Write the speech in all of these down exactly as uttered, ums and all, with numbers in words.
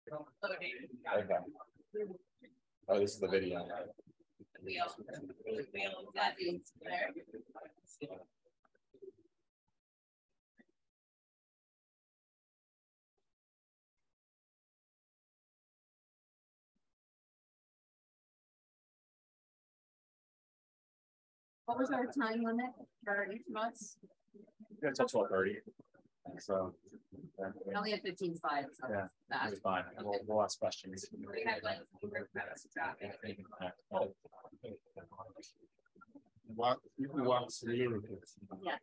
Okay. Oh, this is the video. We all, we all got these there. What was our time limit for each of us? Yeah, it's twelve thirty. So yeah. We only have fifteen slides. So yeah, that's it's fine. Okay. We'll, we'll ask questions. We have like What you want to hear? yeah.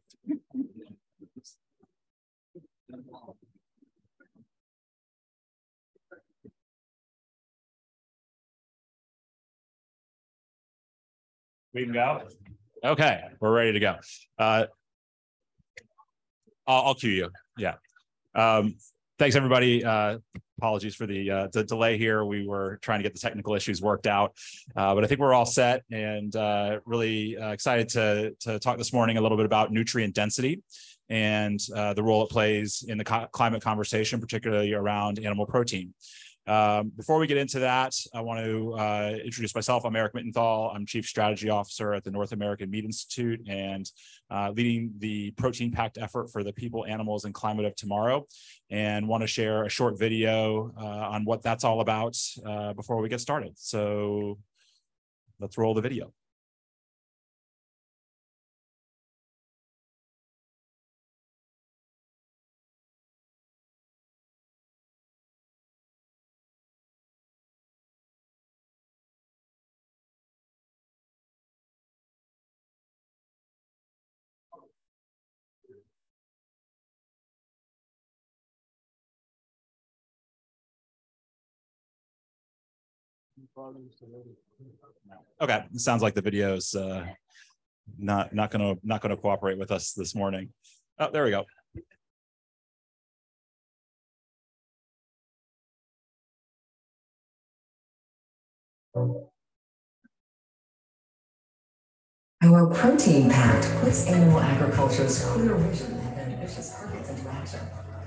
We can go. Okay, we're ready to go. Uh, I'll, I'll cue you. Yeah. Um, thanks, everybody. Uh, apologies for the, uh, the delay here. We were trying to get the technical issues worked out, uh, but I think we're all set and uh, really uh, excited to, to talk this morning a little bit about nutrient density and uh, the role it plays in the co climate conversation, particularly around animal protein. Um, before we get into that, I want to uh, introduce myself. I'm Eric Mittenthal. I'm Chief Strategy Officer at the North American Meat Institute and uh, leading the Protein Pact effort for the people, animals, and climate of tomorrow. And want to share a short video uh, on what that's all about uh, before we get started. So let's roll the video. Okay, it sounds like the video's uh, not not gonna not gonna cooperate with us this morning. Oh, there we go. Our Protein Pact puts animal agriculture's clear vision and ambitious targets into action.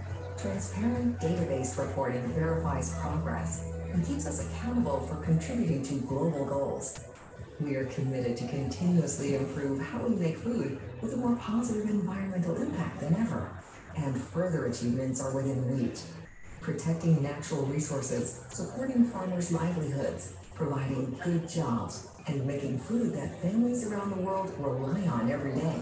Transparent database reporting verifies progress and keeps us accountable for contributing to global goals. We are committed to continuously improve how we make food with a more positive environmental impact than ever. And further achievements are within reach. Protecting natural resources, supporting farmers' livelihoods, providing good jobs, and making food that families around the world rely on every day.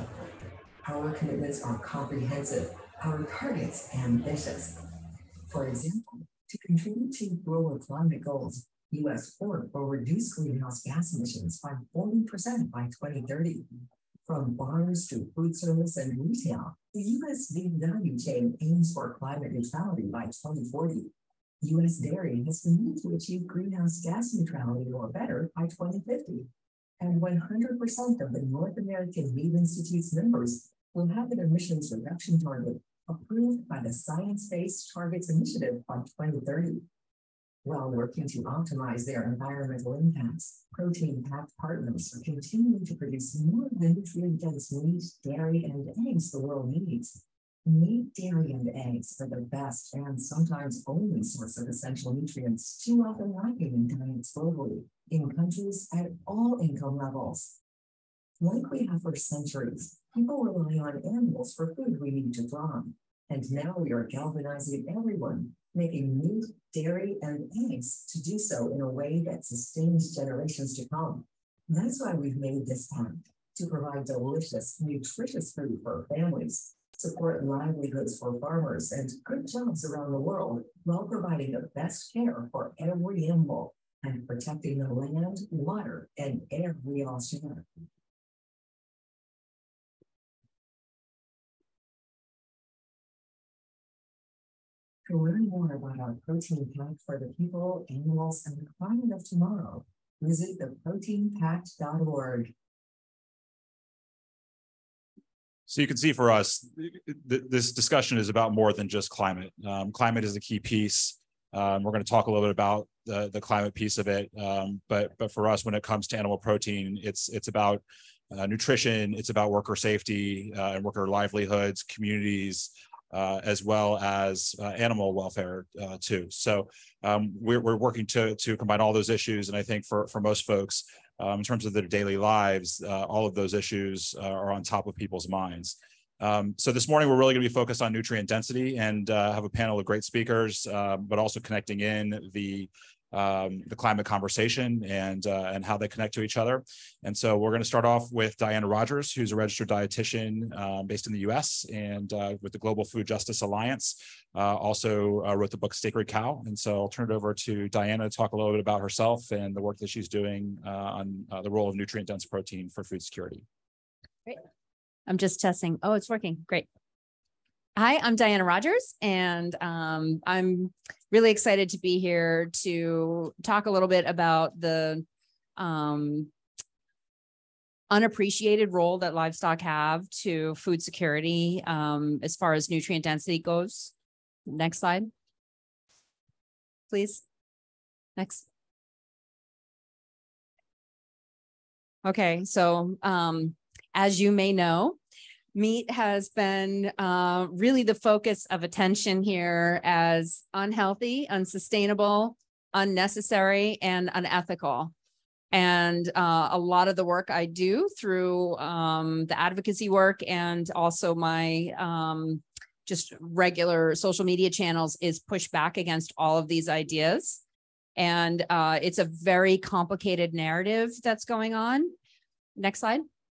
Our commitments are comprehensive, our targets ambitious. For example, to contribute to global climate goals, U S pork will reduce greenhouse gas emissions by forty percent by twenty thirty. From bars to food service and retail, the U S beef value chain aims for climate neutrality by twenty forty. U S dairy has committed to achieve greenhouse gas neutrality or better by twenty fifty. And one hundred percent of the North American Meat Institute's members will have an emissions reduction target approved by the Science Based Targets Initiative by twenty thirty. While working to optimize their environmental impacts, Protein Pact partners are continuing to produce more of the nutrient-dense meat, dairy, and eggs the world needs. Meat, dairy, and eggs are the best and sometimes only source of essential nutrients too often lacking in diets globally, in countries at all income levels. Like we have for centuries, people rely on animals for food we need to thrive. And now we are galvanizing everyone, making meat, dairy, and eggs to do so in a way that sustains generations to come. That's why we've made this pact, to provide delicious, nutritious food for families, support livelihoods for farmers, and good jobs around the world, while providing the best care for every animal and protecting the land, water, and air we all share. To learn more about our Protein Pact for the people, animals, and the climate of tomorrow, visit the protein pact dot org. So you can see for us, th this discussion is about more than just climate. Um, climate is a key piece. Um, we're going to talk a little bit about the, the climate piece of it. Um, but, but for us, when it comes to animal protein, it's, it's about uh, nutrition, it's about worker safety uh, and worker livelihoods, communities, uh, as well as uh, animal welfare uh, too. So um, we're, we're working to, to combine all those issues. And I think for, for most folks, um, in terms of their daily lives, uh, all of those issues uh, are on top of people's minds. Um, so this morning, we're really going to be focused on nutrient density and uh, have a panel of great speakers, uh, but also connecting in the um, the climate conversation and uh, and how they connect to each other. And so we're going to start off with Diana Rogers, who's a registered dietitian uh, based in the U S and uh, with the Global Food Justice Alliance. Uh, also uh, wrote the book Sacred Cow. And so I'll turn it over to Diana to talk a little bit about herself and the work that she's doing uh, on uh, the role of nutrient-dense protein for food security. Great. I'm just testing. Oh, it's working. Great. Hi, I'm Diana Rogers, and um, I'm really excited to be here to talk a little bit about the um, unappreciated role that livestock have to food security um, as far as nutrient density goes. Next slide, please. Next. Okay, so um, as you may know, meat has been uh, really the focus of attention here as unhealthy, unsustainable, unnecessary, and unethical. And uh, a lot of the work I do through um, the advocacy work and also my um, just regular social media channels is push back against all of these ideas. And uh, it's a very complicated narrative that's going on. Next slide.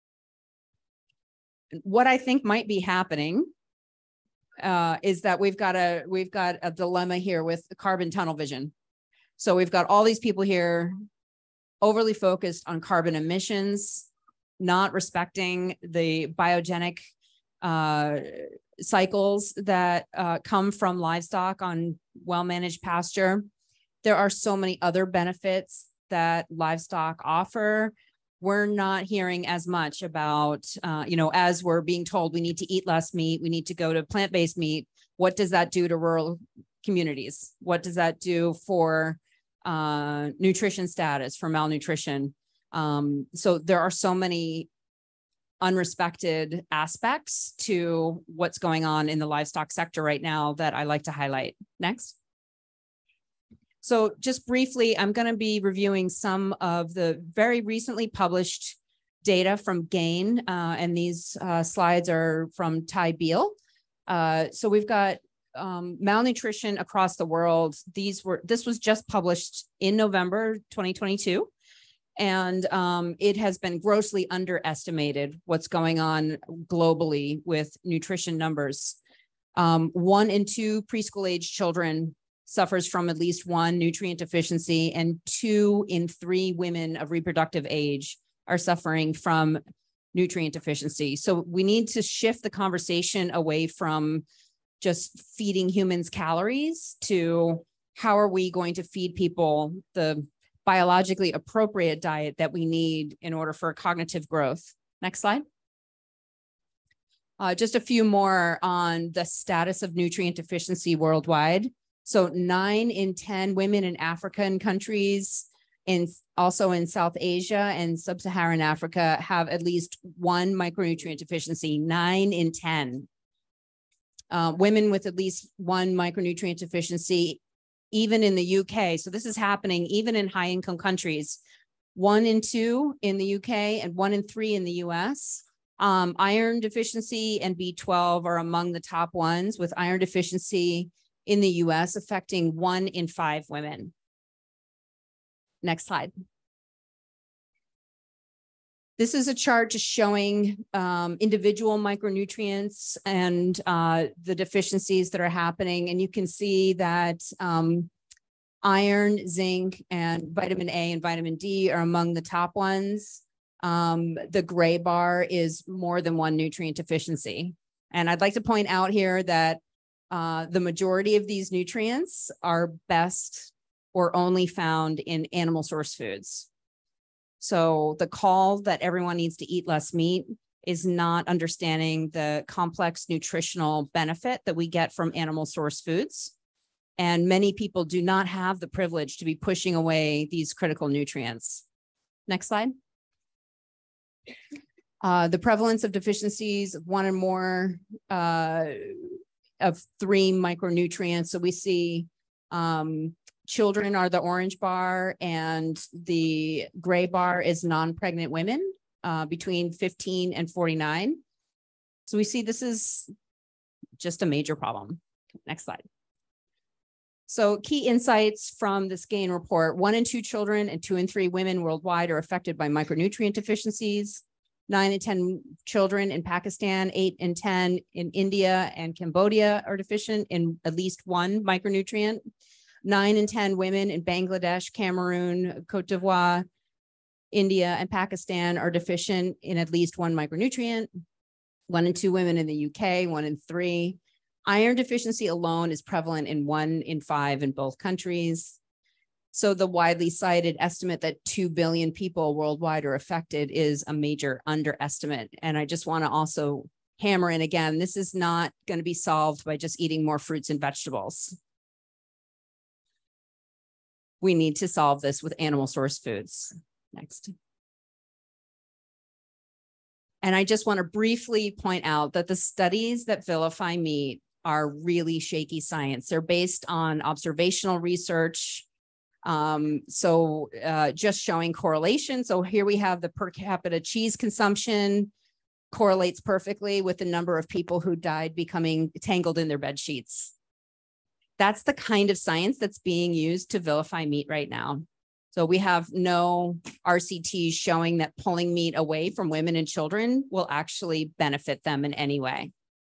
What I think might be happening uh, is that we've got a we've got a dilemma here with carbon tunnel vision. So we've got all these people here overly focused on carbon emissions, not respecting the biogenic uh, cycles that uh, come from livestock on well-managed pasture. There are so many other benefits that livestock offer. We're not hearing as much about, uh, you know, as we're being told we need to eat less meat, we need to go to plant-based meat. What does that do to rural communities? What does that do for uh, nutrition status, for malnutrition? Um, so there are so many unrespected aspects to what's going on in the livestock sector right now that I like to highlight. Next. So just briefly, I'm going to be reviewing some of the very recently published data from GAIN, uh, and these uh, slides are from Ty Beal. Uh, so we've got um, malnutrition across the world. These were this was just published in November twenty twenty-two, and um, it has been grossly underestimated what's going on globally with nutrition numbers. Um, one in two preschool age children suffers from at least one nutrient deficiency, and two in three women of reproductive age are suffering from nutrient deficiency. So we need to shift the conversation away from just feeding humans calories to how are we going to feed people the biologically appropriate diet that we need in order for cognitive growth. Next slide. Uh, just a few more on the status of nutrient deficiency worldwide. So nine in ten women in African countries, and also in South Asia and sub-Saharan Africa, have at least one micronutrient deficiency, nine in ten. Uh, women with at least one micronutrient deficiency, even in the U K. So this is happening even in high-income countries. One in two in the U K and one in three in the U S. Um, iron deficiency and B twelve are among the top ones, with iron deficiency in the U S affecting one in five women. Next slide. This is a chart just showing um, individual micronutrients and uh, the deficiencies that are happening. And you can see that um, iron, zinc, and vitamin A and vitamin D are among the top ones. Um, the gray bar is more than one nutrient deficiency. And I'd like to point out here that Uh, the majority of these nutrients are best or only found in animal source foods. So the call that everyone needs to eat less meat is not understanding the complex nutritional benefit that we get from animal source foods. And many people do not have the privilege to be pushing away these critical nutrients. Next slide. Uh, the prevalence of deficiencies of one or more uh, of three micronutrients. So we see um, children are the orange bar, and the gray bar is non-pregnant women uh, between fifteen and forty-nine. So we see this is just a major problem. Next slide. So key insights from this GAIN report: one in two children and two in three women worldwide are affected by micronutrient deficiencies. Nine in ten children in Pakistan, eight in ten in India and Cambodia are deficient in at least one micronutrient. Nine in ten women in Bangladesh, Cameroon, Cote d'Ivoire, India, and Pakistan are deficient in at least one micronutrient. One in two women in the U K, one in three. Iron deficiency alone is prevalent in one in five in both countries. So the widely cited estimate that two billion people worldwide are affected is a major underestimate. And I just want to also hammer in again, this is not going to be solved by just eating more fruits and vegetables. We need to solve this with animal source foods. Next. And I just want to briefly point out that the studies that vilify meat are really shaky science. They're based on observational research. Um, so uh, just showing correlation. So here we have the per capita cheese consumption correlates perfectly with the number of people who died becoming tangled in their bed sheets. That's the kind of science that's being used to vilify meat right now. So we have no R C Ts showing that pulling meat away from women and children will actually benefit them in any way.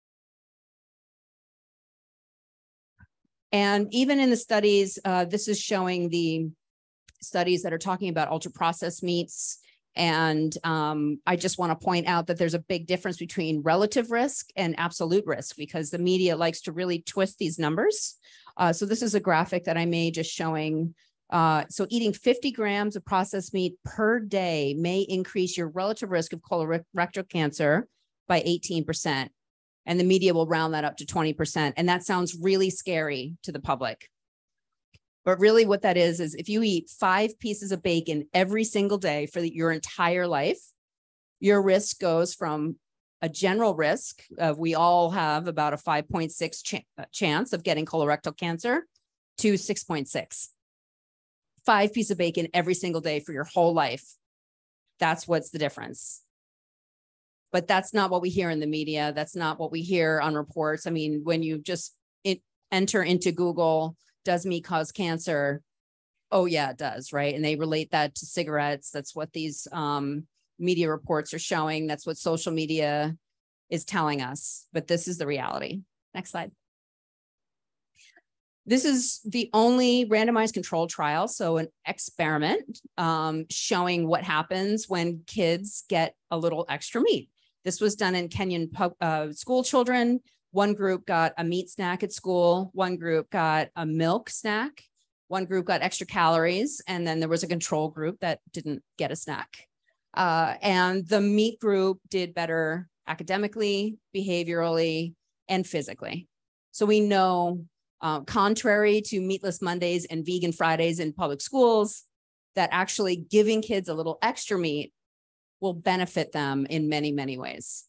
And even in the studies, uh, this is showing the studies that are talking about ultra processed meats. And um, I just want to point out that there's a big difference between relative risk and absolute risk, because the media likes to really twist these numbers. Uh, so this is a graphic that I made just showing, uh, so eating fifty grams of processed meat per day may increase your relative risk of colorectal cancer by eighteen percent. And the media will round that up to twenty percent. And that sounds really scary to the public. But really what that is, is if you eat five pieces of bacon every single day for the, your entire life, your risk goes from a general risk of we all have about a five point six ch chance of getting colorectal cancer to six point six. Five pieces of bacon every single day for your whole life. That's what's the difference. But that's not what we hear in the media. That's not what we hear on reports. I mean, when you just it, enter into Google, does meat cause cancer? Oh yeah, it does, right? And they relate that to cigarettes. That's what these um, media reports are showing. That's what social media is telling us. But this is the reality. Next slide. This is the only randomized controlled trial, so an experiment um, showing what happens when kids get a little extra meat. This was done in Kenyan uh, school children. One group got a meat snack at school. One group got a milk snack. One group got extra calories. And then there was a control group that didn't get a snack. Uh, and the meat group did better academically, behaviorally, and physically. So we know, uh, contrary to meatless Mondays and vegan Fridays in public schools, that actually giving kids a little extra meat will benefit them in many, many ways.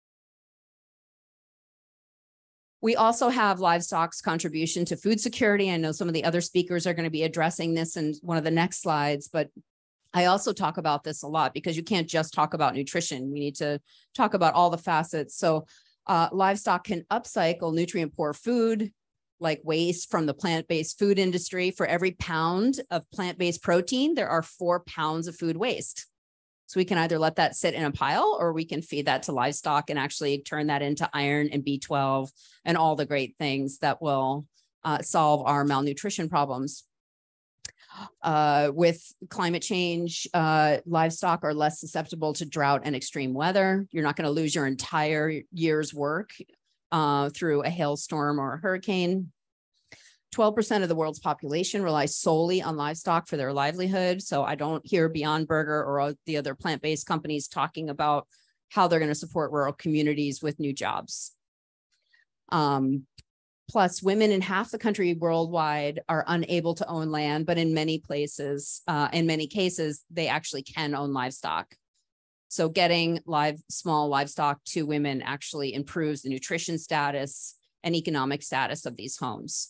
We also have livestock's contribution to food security. I know some of the other speakers are going to be addressing this in one of the next slides, but I also talk about this a lot because you can't just talk about nutrition. We need to talk about all the facets. So uh, livestock can upcycle nutrient poor food, like waste from the plant-based food industry. For every pound of plant-based protein, there are four pounds of food waste. So we can either let that sit in a pile, or we can feed that to livestock and actually turn that into iron and B twelve and all the great things that will uh, solve our malnutrition problems. Uh, with climate change, uh, livestock are less susceptible to drought and extreme weather. You're not going to lose your entire year's work uh, through a hailstorm or a hurricane. twelve percent of the world's population relies solely on livestock for their livelihood. So I don't hear Beyond Burger or the other plant-based companies talking about how they're going to support rural communities with new jobs. Um, plus, women in half the country worldwide are unable to own land, but in many places, uh, in many cases, they actually can own livestock. So getting live, small livestock to women actually improves the nutrition status and economic status of these homes.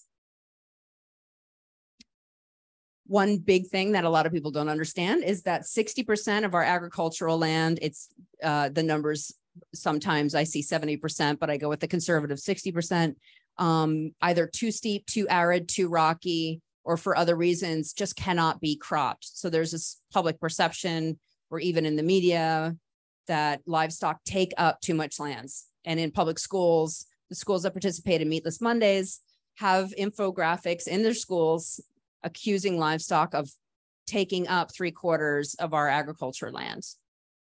One big thing that a lot of people don't understand is that sixty percent of our agricultural land, it's uh, the numbers, sometimes I see seventy percent, but I go with the conservative sixty percent, um, either too steep, too arid, too rocky, or for other reasons, just cannot be cropped. So there's this public perception, or even in the media, that livestock take up too much lands. And in public schools, the schools that participate in Meatless Mondays have infographics in their schools accusing livestock of taking up three quarters of our agriculture lands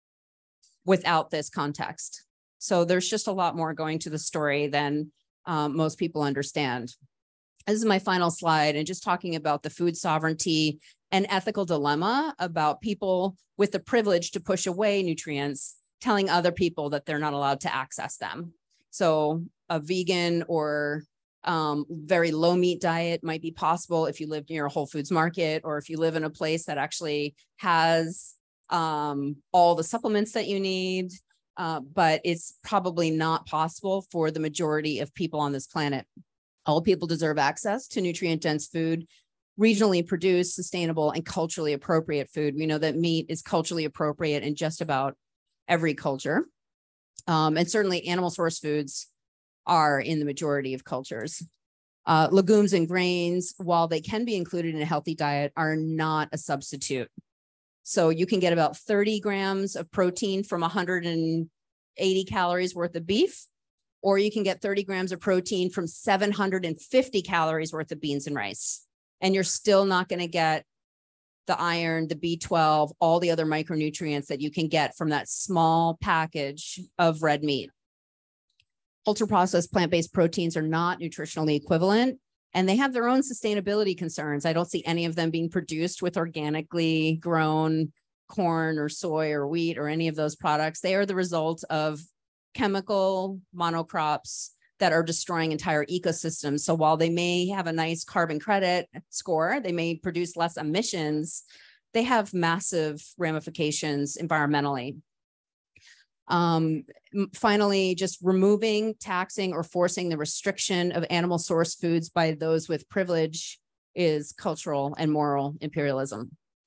without this context. So there's just a lot more going to the story than um, most people understand. This is my final slide, and just talking about the food sovereignty and ethical dilemma about people with the privilege to push away nutrients, telling other people that they're not allowed to access them. So a vegan or um, very low meat diet might be possible if you live near a Whole Foods market, or if you live in a place that actually has um, all the supplements that you need, uh, but it's probably not possible for the majority of people on this planet. All people deserve access to nutrient-dense food, regionally produced, sustainable, and culturally appropriate food. We know that meat is culturally appropriate in just about every culture. Um, and certainly animal source foods are in the majority of cultures. Uh, legumes and grains, while they can be included in a healthy diet, are not a substitute. So you can get about thirty grams of protein from one hundred eighty calories worth of beef, or you can get thirty grams of protein from seven hundred fifty calories worth of beans and rice. And you're still not going to get the iron, the B twelve, all the other micronutrients that you can get from that small package of red meat. Ultra-processed plant-based proteins are not nutritionally equivalent, and they have their own sustainability concerns. I don't see any of them being produced with organically grown corn or soy or wheat or any of those products. They are the result of chemical monocrops that are destroying entire ecosystems. So while they may have a nice carbon credit score, they may produce less emissions, they have massive ramifications environmentally. Um, finally, just removing, taxing, or forcing the restriction of animal source foods by those with privilege is cultural and moral imperialism.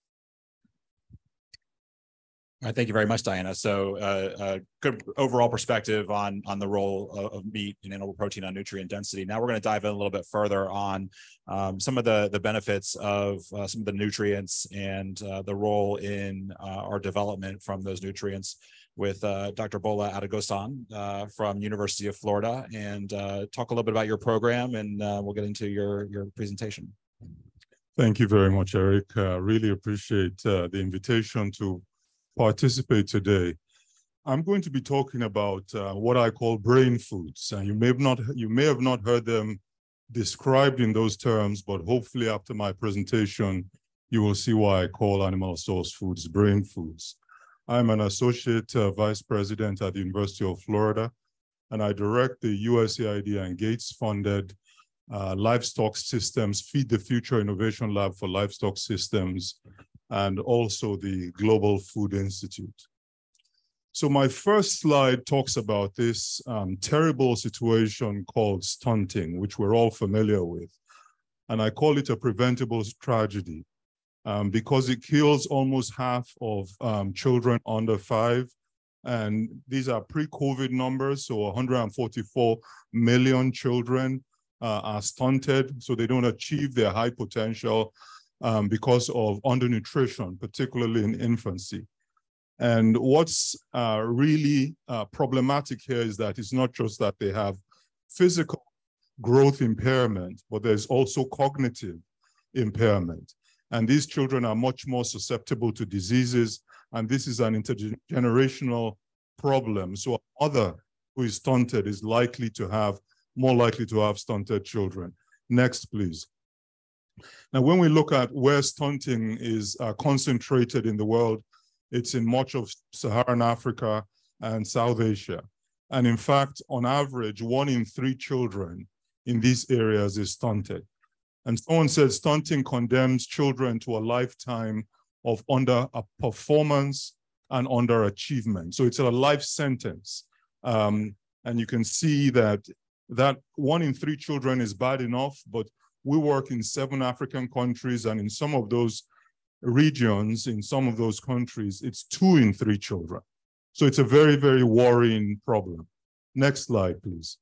All right, thank you very much, Diana. So uh, a good overall perspective on, on the role of, of meat and animal protein on nutrient density. Now we're going to dive in a little bit further on um, some of the, the benefits of uh, some of the nutrients and uh, the role in uh, our development from those nutrients with uh, Doctor Bola Adegosan uh, from University of Florida, and uh, talk a little bit about your program, and uh, we'll get into your, your presentation. Thank you very much, Eric. Uh, really appreciate uh, the invitation to participate today. I'm going to be talking about uh, what I call brain foods. And you may have not, you may have not heard them described in those terms, but hopefully after my presentation, you will see why I call animal source foods brain foods. I'm an associate uh, vice president at the University of Florida, and I direct the U S A I D and Gates-funded uh, Livestock Systems Feed the Future Innovation Lab for Livestock Systems, and also the Global Food Institute. So my first slide talks about this um, terrible situation called stunting, which we're all familiar with. And I call it a preventable tragedy um, because it kills almost half of um, children under five. And these are pre-COVID numbers, so one hundred forty-four million children uh, are stunted, so they don't achieve their high potential Um, because of undernutrition, particularly in infancy. And what's uh, really uh, problematic here is that it's not just that they have physical growth impairment, but there's also cognitive impairment. And these children are much more susceptible to diseases, and this is an intergenerational problem. So a mother who is stunted is likely to have, more likely to have stunted children. Next, please. Now, when we look at where stunting is uh, concentrated in the world, it's in much of Saharan Africa and South Asia. And in fact, on average, one in three children in these areas is stunted. And someone said stunting condemns children to a lifetime of underperformance and underachievement. So it's a life sentence. Um, and you can see that that one in three children is bad enough, but we work in seven African countries, and in some of those regions, in some of those countries, it's two in three children. So it's a very, very worrying problem. Next slide, please.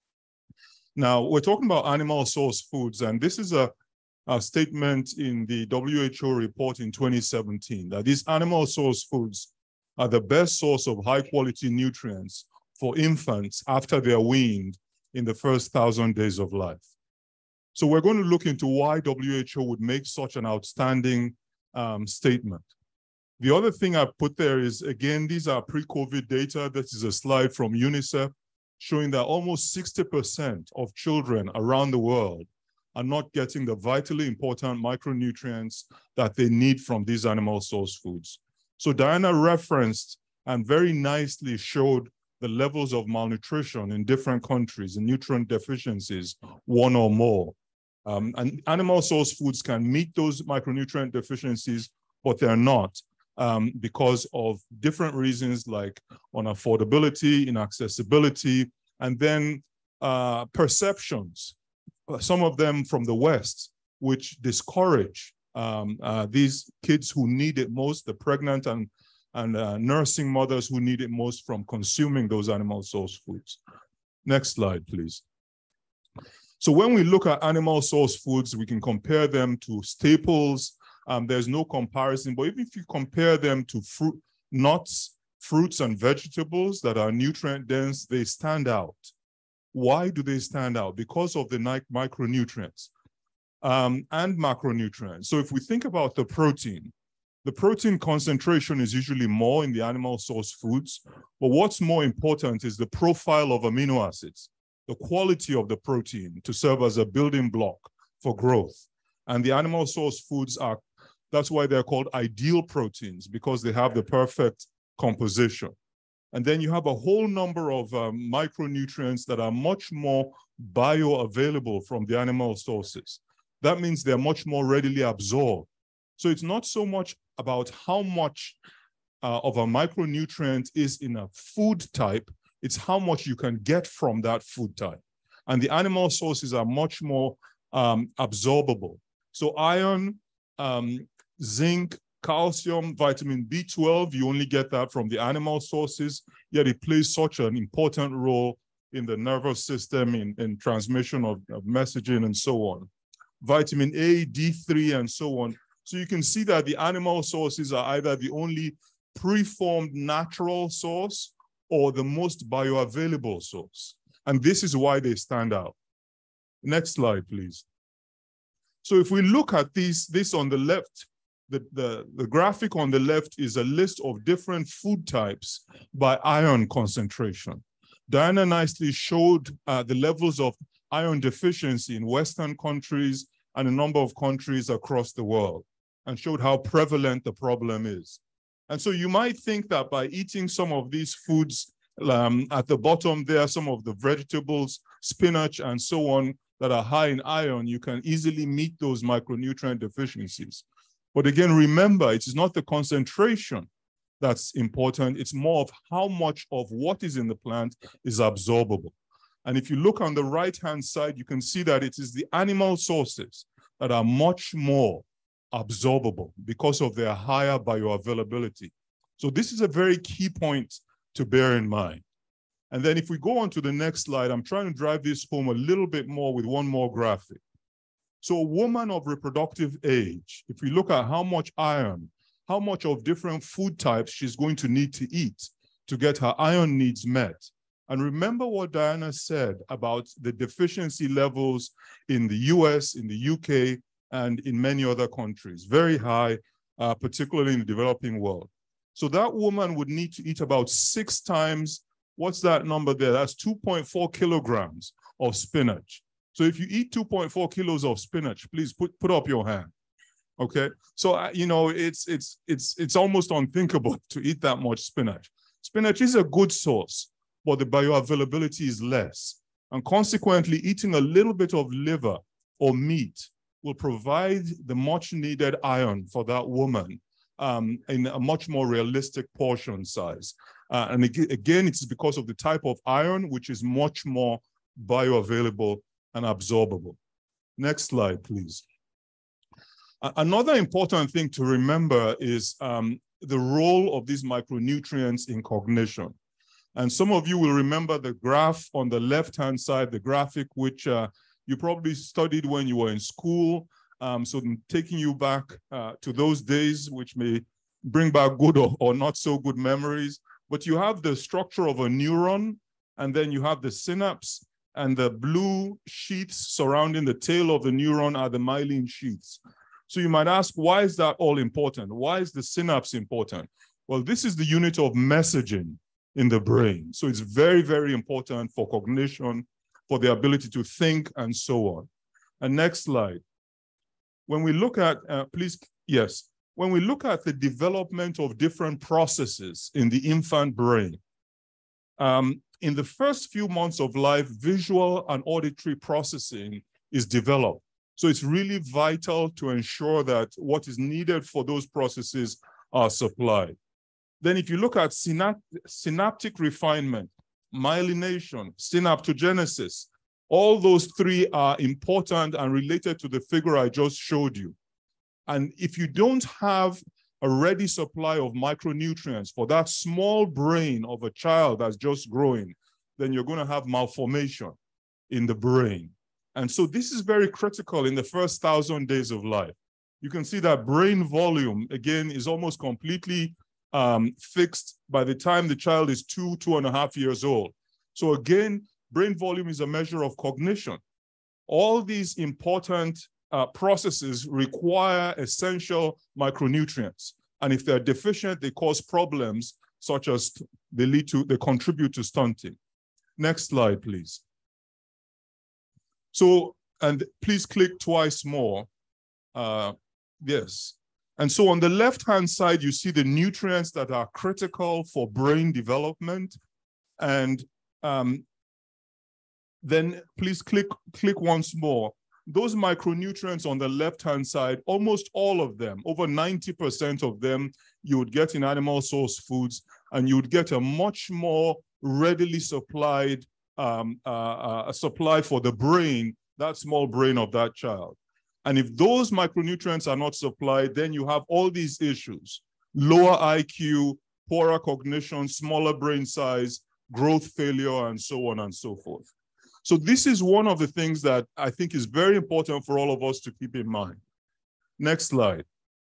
Now, we're talking about animal source foods, and this is a, a statement in the W H O report in twenty seventeen, that these animal source foods are the best source of high quality nutrients for infants after they're weaned in the first thousand days of life. So we're going to look into why W H O would make such an outstanding um, statement. The other thing I've put there is, again, these are pre-COVID data. This is a slide from UNICEF showing that almost sixty percent of children around the world are not getting the vitally important micronutrients that they need from these animal source foods. So Diana referenced and very nicely showed the levels of malnutrition in different countries and nutrient deficiencies, one or more. Um, and animal source foods can meet those micronutrient deficiencies, but they're not um, because of different reasons like unaffordability, inaccessibility, and then uh, perceptions, some of them from the West, which discourage um, uh, these kids who need it most, the pregnant and and uh, nursing mothers who need it most, from consuming those animal source foods. Next slide, please. So when we look at animal source foods, we can compare them to staples. Um, there's no comparison, but even if you compare them to fruit, nuts, fruits and vegetables that are nutrient dense, they stand out. Why do they stand out? Because of the micronutrients um, and macronutrients. So if we think about the protein, the protein concentration is usually more in the animal source foods, but what's more important is the profile of amino acids, the quality of the protein to serve as a building block for growth. And the animal source foods are, that's why they're called ideal proteins, because they have the perfect composition. And then you have a whole number of um, micronutrients that are much more bioavailable from the animal sources. That means they're much more readily absorbed. So it's not so much about how much uh, of a micronutrient is in a food type, it's how much you can get from that food type. And the animal sources are much more um, absorbable. So iron, um, zinc, calcium, vitamin B twelve, you only get that from the animal sources, yet it plays such an important role in the nervous system, in, in transmission of, of messaging and so on. Vitamin A, D three, and so on. So you can see that the animal sources are either the only preformed natural source or the most bioavailable source. And this is why they stand out. Next slide, please. So if we look at these, this on the left, the, the, the graphic on the left is a list of different food types by iron concentration. Diana nicely showed uh, the levels of iron deficiency in Western countries and a number of countries across the world, and showed how prevalent the problem is. And so you might think that by eating some of these foods, um, at the bottom there, some of the vegetables, spinach and so on, that are high in iron, you can easily meet those micronutrient deficiencies. But again, remember, it is not the concentration that's important, it's more of how much of what is in the plant is absorbable. And if you look on the right-hand side, you can see that it is the animal sources that are much more absorbable because of their higher bioavailability. So this is a very key point to bear in mind. And then if we go on to the next slide, I'm trying to drive this home a little bit more with one more graphic. So a woman of reproductive age, if we look at how much iron, how much of different food types she's going to need to eat to get her iron needs met. And remember what Diana said about the deficiency levels in the U S, in the U K, and in many other countries, very high, uh, particularly in the developing world. So that woman would need to eat about six times, what's that number there? That's two point four kilograms of spinach. So if you eat two point four kilos of spinach, please put, put up your hand, okay? So, uh, you know, it's, it's, it's, it's almost unthinkable to eat that much spinach. Spinach is a good source, but the bioavailability is less. And consequently, eating a little bit of liver or meat will provide the much needed iron for that woman um, in a much more realistic portion size. Uh, and again, it's because of the type of iron, which is much more bioavailable, and absorbable. Next slide, please. Another important thing to remember is um, the role of these micronutrients in cognition. And some of you will remember the graph on the left-hand side, the graphic which uh, you probably studied when you were in school. Um, so I'm taking you back uh, to those days, which may bring back good or, or not so good memories. But you have the structure of a neuron, and then you have the synapse, and the blue sheets surrounding the tail of the neuron are the myelin sheets. So you might ask, why is that all important? Why is the synapse important? Well, this is the unit of messaging in the brain. So it's very, very important for cognition, for the ability to think, and so on. And next slide. When we look at, uh, please, yes, when we look at the development of different processes in the infant brain, um, in the first few months of life, visual and auditory processing is developed. So it's really vital to ensure that what is needed for those processes are supplied. Then if you look at synapt synaptic refinement, myelination, synaptogenesis, all those three are important and related to the figure I just showed you. And if you don't have a ready supply of micronutrients for that small brain of a child that's just growing, then you're going to have malformation in the brain. And so this is very critical in the first thousand days of life. You can see that brain volume, again, is almost completely um, fixed by the time the child is two, two and a half years old. So again, brain volume is a measure of cognition. All these important uh, processes require essential micronutrients. And if they're deficient, they cause problems such as they lead to, they contribute to stunting. Next slide, please. So, and please click twice more. Uh, yes. And so on the left-hand side, you see the nutrients that are critical for brain development. And um, then please click, click once more. Those micronutrients on the left-hand side, almost all of them, over ninety percent of them, you would get in animal source foods, and you would get a much more readily supplied um, uh, uh, supply for the brain, that small brain of that child. And if those micronutrients are not supplied, then you have all these issues: lower I Q, poorer cognition, smaller brain size, growth failure, and so on and so forth. So this is one of the things that I think is very important for all of us to keep in mind. Next slide.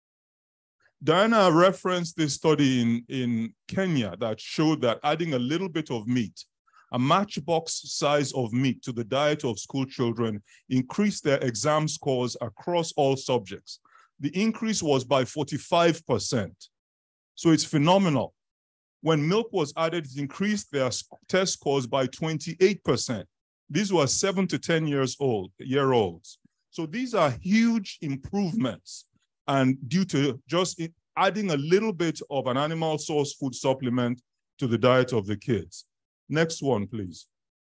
Diana referenced this study in, in Kenya that showed that adding a little bit of meat, a matchbox size of meat to the diet of school children, increased their exam scores across all subjects. The increase was by forty-five percent. So it's phenomenal. When milk was added, it increased their test scores by twenty-eight percent. These were seven to ten years old, year olds. So these are huge improvements, and due to just adding a little bit of an animal source food supplement to the diet of the kids. Next one, please.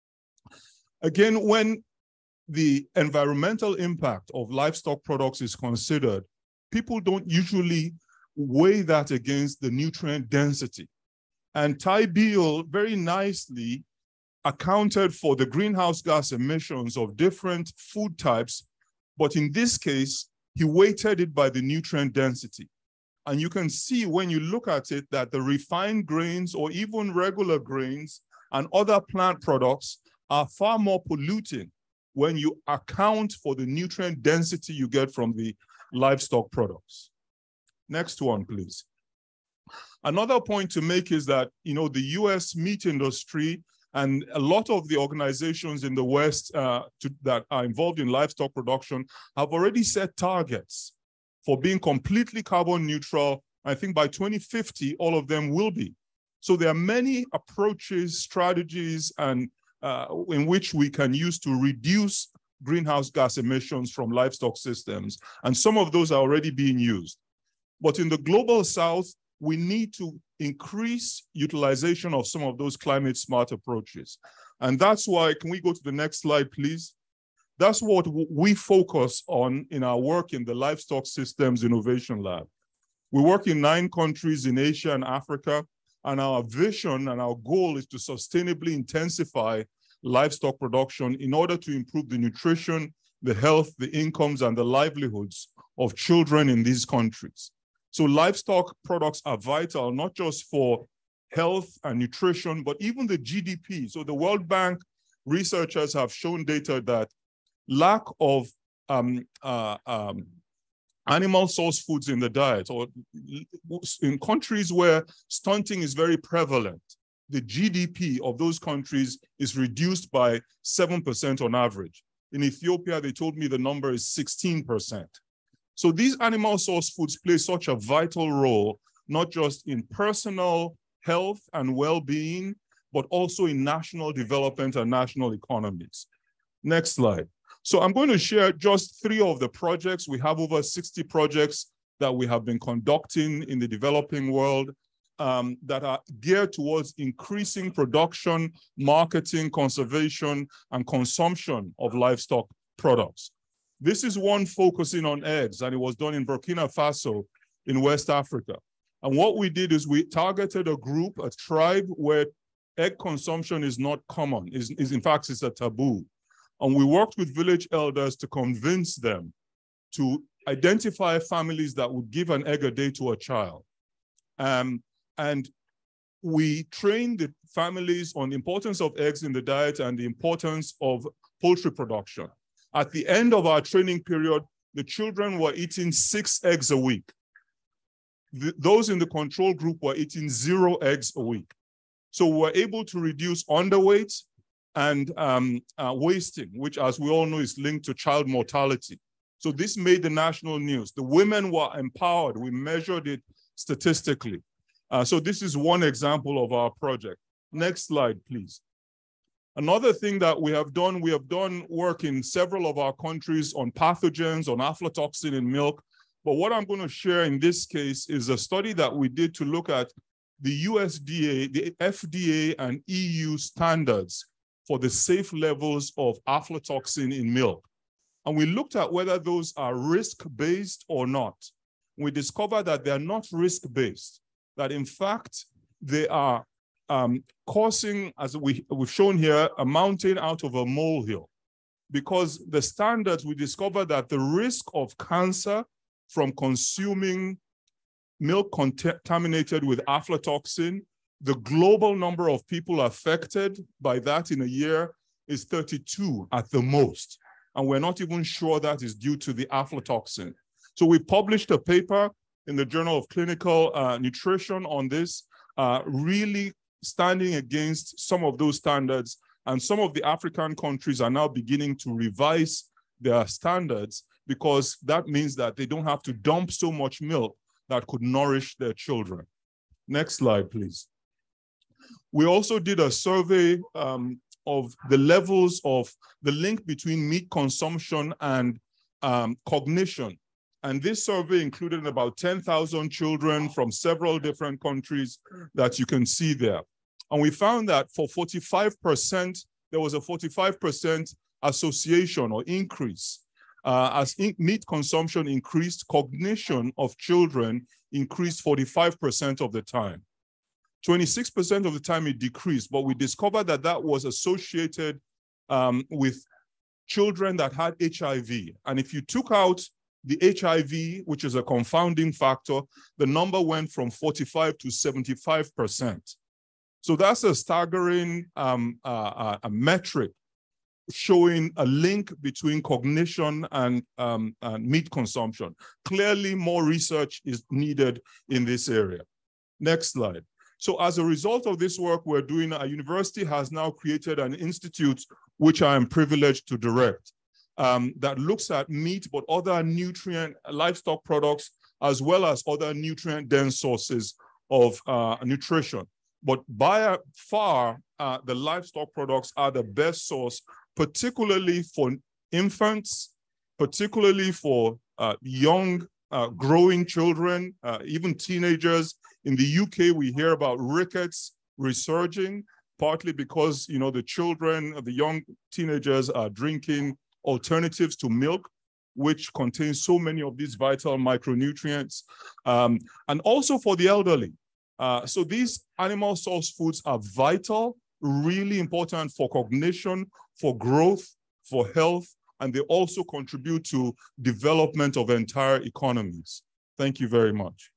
Again, when the environmental impact of livestock products is considered, people don't usually weigh that against the nutrient density. And Ty Beal very nicely accounted for the greenhouse gas emissions of different food types, but in this case, he weighted it by the nutrient density. And you can see when you look at it that the refined grains or even regular grains and other plant products are far more polluting when you account for the nutrient density you get from the livestock products. Next one, please. Another point to make is that, you know, the U S meat industry and a lot of the organizations in the West uh, to, that are involved in livestock production have already set targets for being completely carbon neutral. I think by twenty fifty, all of them will be. So there are many approaches, strategies, and uh, in which we can use to reduce greenhouse gas emissions from livestock systems. And some of those are already being used. But in the global South, we need to increase utilization of some of those climate smart approaches. And that's why, can we go to the next slide, please? That's what we focus on in our work in the Livestock Systems Innovation Lab. We work in nine countries in Asia and Africa, and our vision and our goal is to sustainably intensify livestock production in order to improve the nutrition, the health, the incomes, and the livelihoods of children in these countries. So livestock products are vital, not just for health and nutrition, but even the G D P. So the World Bank researchers have shown data that lack of um, uh, um, animal source foods in the diet, or in countries where stunting is very prevalent, the G D P of those countries is reduced by seven percent on average. In Ethiopia, they told me the number is sixteen percent. So these animal source foods play such a vital role, not just in personal health and well-being, but also in national development and national economies. Next slide. So I'm going to share just three of the projects. We have over sixty projects that we have been conducting in the developing world um, that are geared towards increasing production, marketing, conservation, and consumption of livestock products. This is one focusing on eggs, and it was done in Burkina Faso in West Africa. And what we did is we targeted a group, a tribe where egg consumption is not common, is, is in fact, it's a taboo. And we worked with village elders to convince them to identify families that would give an egg a day to a child. Um, and we trained the families on the importance of eggs in the diet and the importance of poultry production. At the end of our training period, the children were eating six eggs a week. The, those in the control group were eating zero eggs a week. So we were able to reduce underweight and um, uh, wasting, which, as we all know, is linked to child mortality. So this made the national news. The women were empowered. We measured it statistically. Uh, so this is one example of our project. Next slide, please. Another thing that we have done, we have done work in several of our countries on pathogens, on aflatoxin in milk. But what I'm going to share in this case is a study that we did to look at the U S D A, the F D A, and E U standards for the safe levels of aflatoxin in milk. And we looked at whether those are risk-based or not. We discovered that they're not risk-based, that in fact, they are um, causing, as we, we've shown here, a mountain out of a molehill. Because the standards, we discovered that the risk of cancer from consuming milk contaminated with aflatoxin, the global number of people affected by that in a year is thirty-two at the most. And we're not even sure that is due to the aflatoxin. So we published a paper in the Journal of Clinical uh, Nutrition on this, uh, really standing against some of those standards. And some of the African countries are now beginning to revise their standards, because that means that they don't have to dump so much milk that could nourish their children. Next slide, please. We also did a survey um, of the levels of the link between meat consumption and um, cognition. And this survey included about ten thousand children from several different countries that you can see there. And we found that for forty-five percent, there was a forty-five percent association or increase. Uh, as in meat consumption increased, cognition of children increased forty-five percent of the time. twenty-six percent of the time it decreased, but we discovered that that was associated um, with children that had H I V. And if you took out the H I V, which is a confounding factor, the number went from forty-five to seventy-five percent. So that's a staggering um, uh, a metric showing a link between cognition and, um, and meat consumption. Clearly, more research is needed in this area. Next slide. So as a result of this work we're doing, our university has now created an institute which I am privileged to direct, um, that looks at meat, but other nutrient livestock products, as well as other nutrient-dense sources of uh, nutrition. But by far, uh, the livestock products are the best source, particularly for infants, particularly for uh, young, uh, growing children, uh, even teenagers. In the U K, we hear about rickets resurging, partly because, you know, the children, the young teenagers are drinking alternatives to milk, which contains so many of these vital micronutrients, um, and also for the elderly. Uh, so these animal source foods are vital really important for cognition, for growth, for health, and they also contribute to development of entire economies. Thank you very much.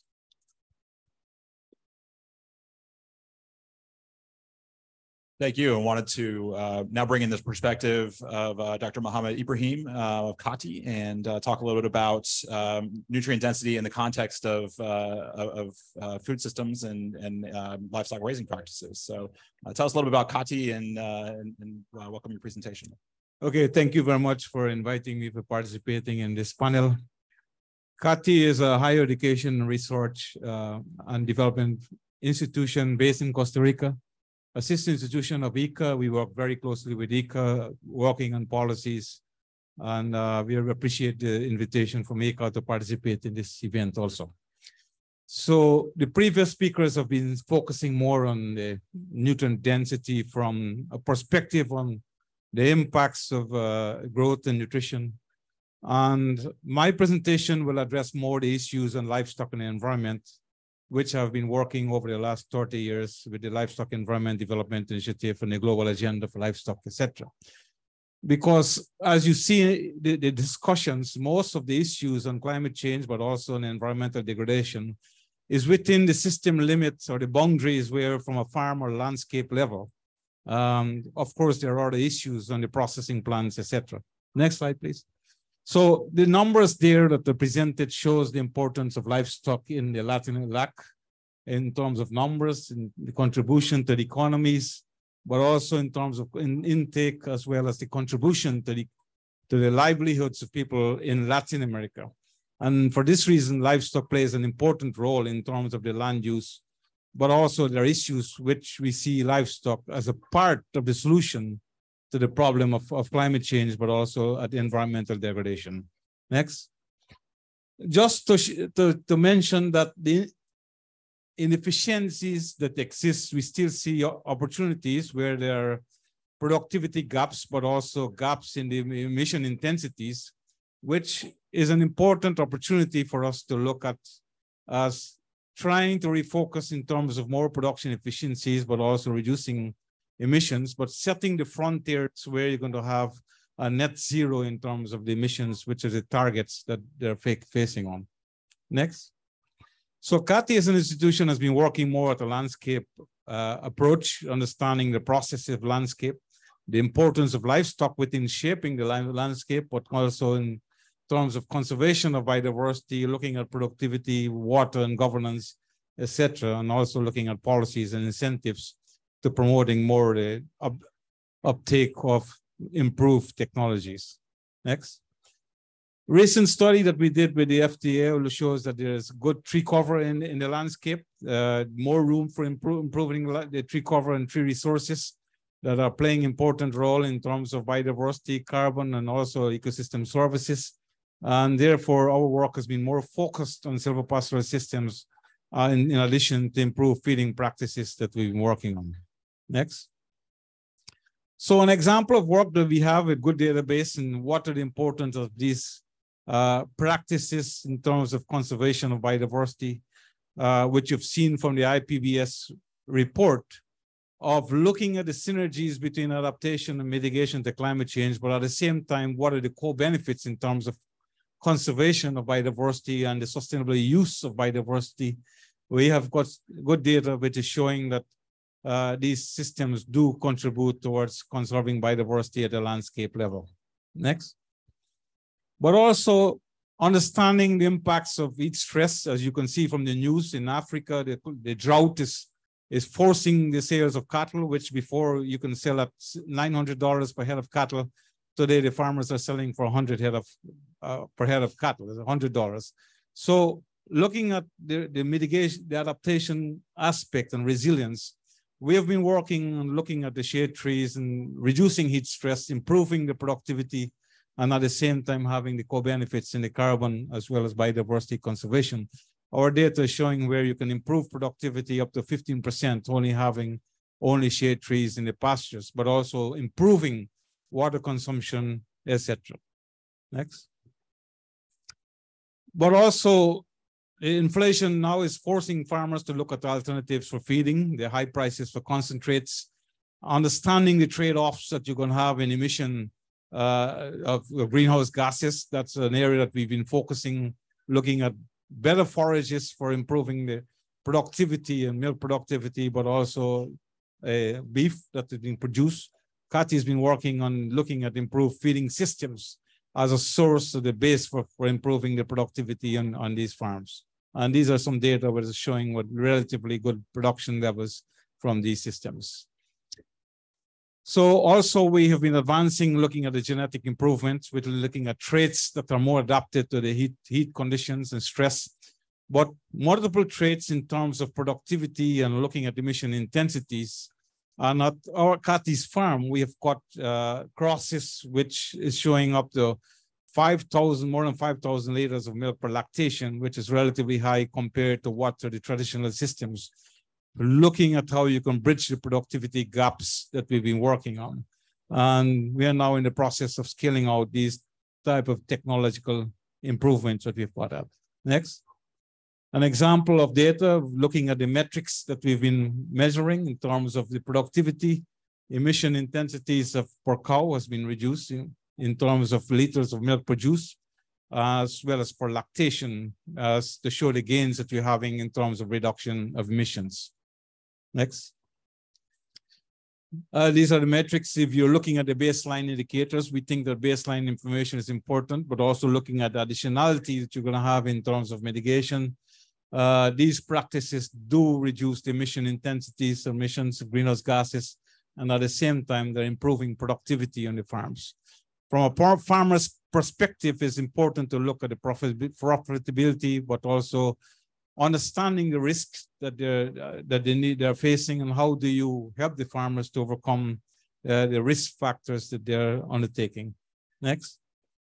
Thank you. I wanted to uh, now bring in this perspective of uh, Doctor Mohammed Ibrahim uh, of Kati and uh, talk a little bit about um, nutrient density in the context of, uh, of uh, food systems and, and uh, livestock raising practices. So uh, tell us a little bit about Kati and, uh, and, and uh, welcome your presentation. Okay, thank you very much for inviting me for participating in this panel. Kati is a higher education research uh, and development institution based in Costa Rica. A sister institution of I C A. We work very closely with I C A, working on policies, and uh, we appreciate the invitation from I C A to participate in this event also. So the previous speakers have been focusing more on the nutrient density from a perspective on the impacts of uh, growth and nutrition. And my presentation will address more the issues on livestock and the environment, which have been working over the last thirty years with the Livestock Environment Development Initiative and the Global Agenda for Livestock, et cetera. Because as you see the, the discussions, most of the issues on climate change, but also on environmental degradation, is within the system limits or the boundaries where from a farm or landscape level. Um, of course, there are the issues on the processing plants, et cetera. Next slide, please. So the numbers there that are presented shows the importance of livestock in the Latin L A C in terms of numbers and the contribution to the economies, but also in terms of in intake as well as the contribution to the, to the livelihoods of people in Latin America. And for this reason, livestock plays an important role in terms of the land use, but also there are issues which we see livestock as a part of the solution to the problem of, of climate change, but also at environmental degradation. Next. Just to, to, to mention that the inefficiencies that exist, we still see opportunities where there are productivity gaps, but also gaps in the emission intensities, which is an important opportunity for us to look at as trying to refocus in terms of more production efficiencies, but also reducing emissions, but setting the frontiers where you're going to have a net zero in terms of the emissions, which are the targets that they're facing on. Next. So Kati as an institution has been working more at a landscape uh, approach, understanding the processive landscape, the importance of livestock within shaping the landscape, but also in terms of conservation of biodiversity, looking at productivity, water and governance, et cetera, and also looking at policies and incentives to promoting more the up, uptake of improved technologies. Next. Recent study that we did with the F D A shows that there's good tree cover in, in the landscape, uh, more room for improve, improving the tree cover and tree resources that are playing important role in terms of biodiversity, carbon, and also ecosystem services. And therefore, our work has been more focused on silvopastoral systems uh, in, in addition to improve feeding practices that we've been working on. Next. So an example of work that we have a good database and what are the importance of these uh, practices in terms of conservation of biodiversity, uh, which you've seen from the I P B S report of looking at the synergies between adaptation and mitigation to climate change, but at the same time, what are the co-benefits in terms of conservation of biodiversity and the sustainable use of biodiversity. We have got good data which is showing that uh, these systems do contribute towards conserving biodiversity at the landscape level. Next. But also understanding the impacts of heat stress, as you can see from the news in Africa, the, the drought is, is forcing the sales of cattle, which before you can sell at nine hundred dollars per head of cattle. Today, the farmers are selling for one hundred head of uh, per head of cattle, one hundred dollars. So looking at the, the mitigation, the adaptation aspect and resilience, we have been working on looking at the shade trees and reducing heat stress, improving the productivity, and at the same time having the co-benefits in the carbon as well as biodiversity conservation. Our data is showing where you can improve productivity up to fifteen percent, only having only shade trees in the pastures, but also improving water consumption, et cetera. Next. But also, inflation now is forcing farmers to look at alternatives for feeding. The high prices for concentrates understanding the trade-offs that you're going to have in emission uh, of, of greenhouse gases. That's an area that we've been focusing, looking at better forages for improving the productivity and milk productivity, but also uh, beef that is being produced. Kati has been working on looking at improved feeding systems as a source of the base for, for improving the productivity on, on these farms. And these are some data that is showing what relatively good production levels from these systems. So also we have been advancing, looking at the genetic improvements, we're looking at traits that are more adapted to the heat, heat conditions and stress, but multiple traits in terms of productivity and looking at emission intensities. And at our Kati's farm, we have got uh, crosses, which is showing up to five thousand, more than five thousand liters of milk per lactation, which is relatively high compared to what are the traditional systems. Looking at how you can bridge the productivity gaps that we've been working on. And we are now in the process of scaling out these type of technological improvements that we've got out. Next. An example of data, looking at the metrics that we've been measuring in terms of the productivity, emission intensities of per cow has been reduced in, in terms of liters of milk produced, as well as for lactation, as to show the gains that we're having in terms of reduction of emissions. Next. Uh, these are the metrics. If you're looking at the baseline indicators, we think that baseline information is important, but also looking at the additionality that you're going to have in terms of mitigation. Uh, these practices do reduce the emission intensities, emissions of greenhouse gases, and at the same time, they're improving productivity on the farms. From a farmer's perspective, it's important to look at the profit, profitability, but also understanding the risks that they're uh, that they need they're facing, and how do you help the farmers to overcome uh, the risk factors that they're undertaking. Next.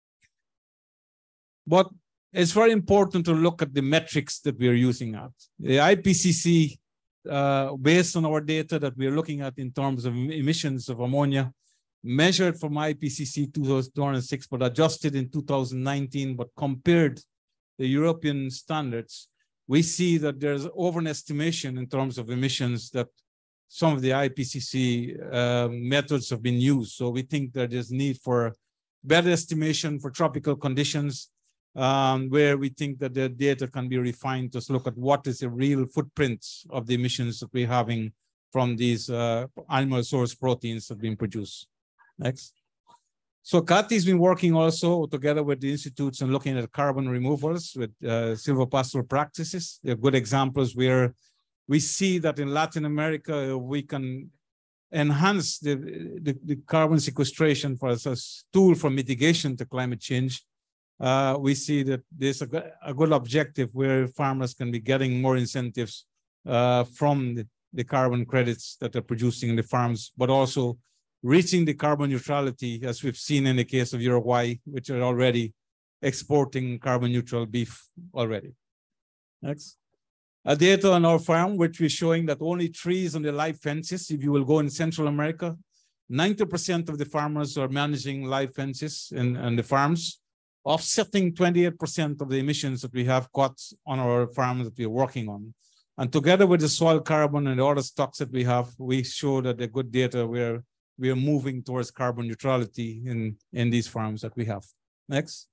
But it's very important to look at the metrics that we're using at. The I P C C, uh, based on our data that we're looking at in terms of emissions of ammonia, measured from I P C C two thousand six, but adjusted in two thousand nineteen, but compared the European standards, we see that there's over an estimation in terms of emissions that some of the I P C C uh, methods have been used. So we think that there's need for better estimation for tropical conditions, um, where we think that the data can be refined to look at what is the real footprint of the emissions that we're having from these uh, animal source proteins that have been produced. Next. So Kati's been working also together with the institutes and looking at carbon removals with uh, silvopasture practices. They're good examples where we see that in Latin America, we can enhance the, the, the carbon sequestration for as a tool for mitigation to climate change. Uh, we see that there's a, a good objective where farmers can be getting more incentives uh, from the, the carbon credits that they're producing in the farms, but also reaching the carbon neutrality, as we've seen in the case of Uruguay, which are already exporting carbon neutral beef already. Next. A data on our farm, which we're showing that only trees on the live fences, if you will go in Central America, ninety percent of the farmers are managing live fences in, in the farms, offsetting twenty-eight percent of the emissions that we have got on our farms that we're working on. And together with the soil carbon and the other stocks that we have, we show that the good data where we are moving towards carbon neutrality in, in these farms that we have. Next.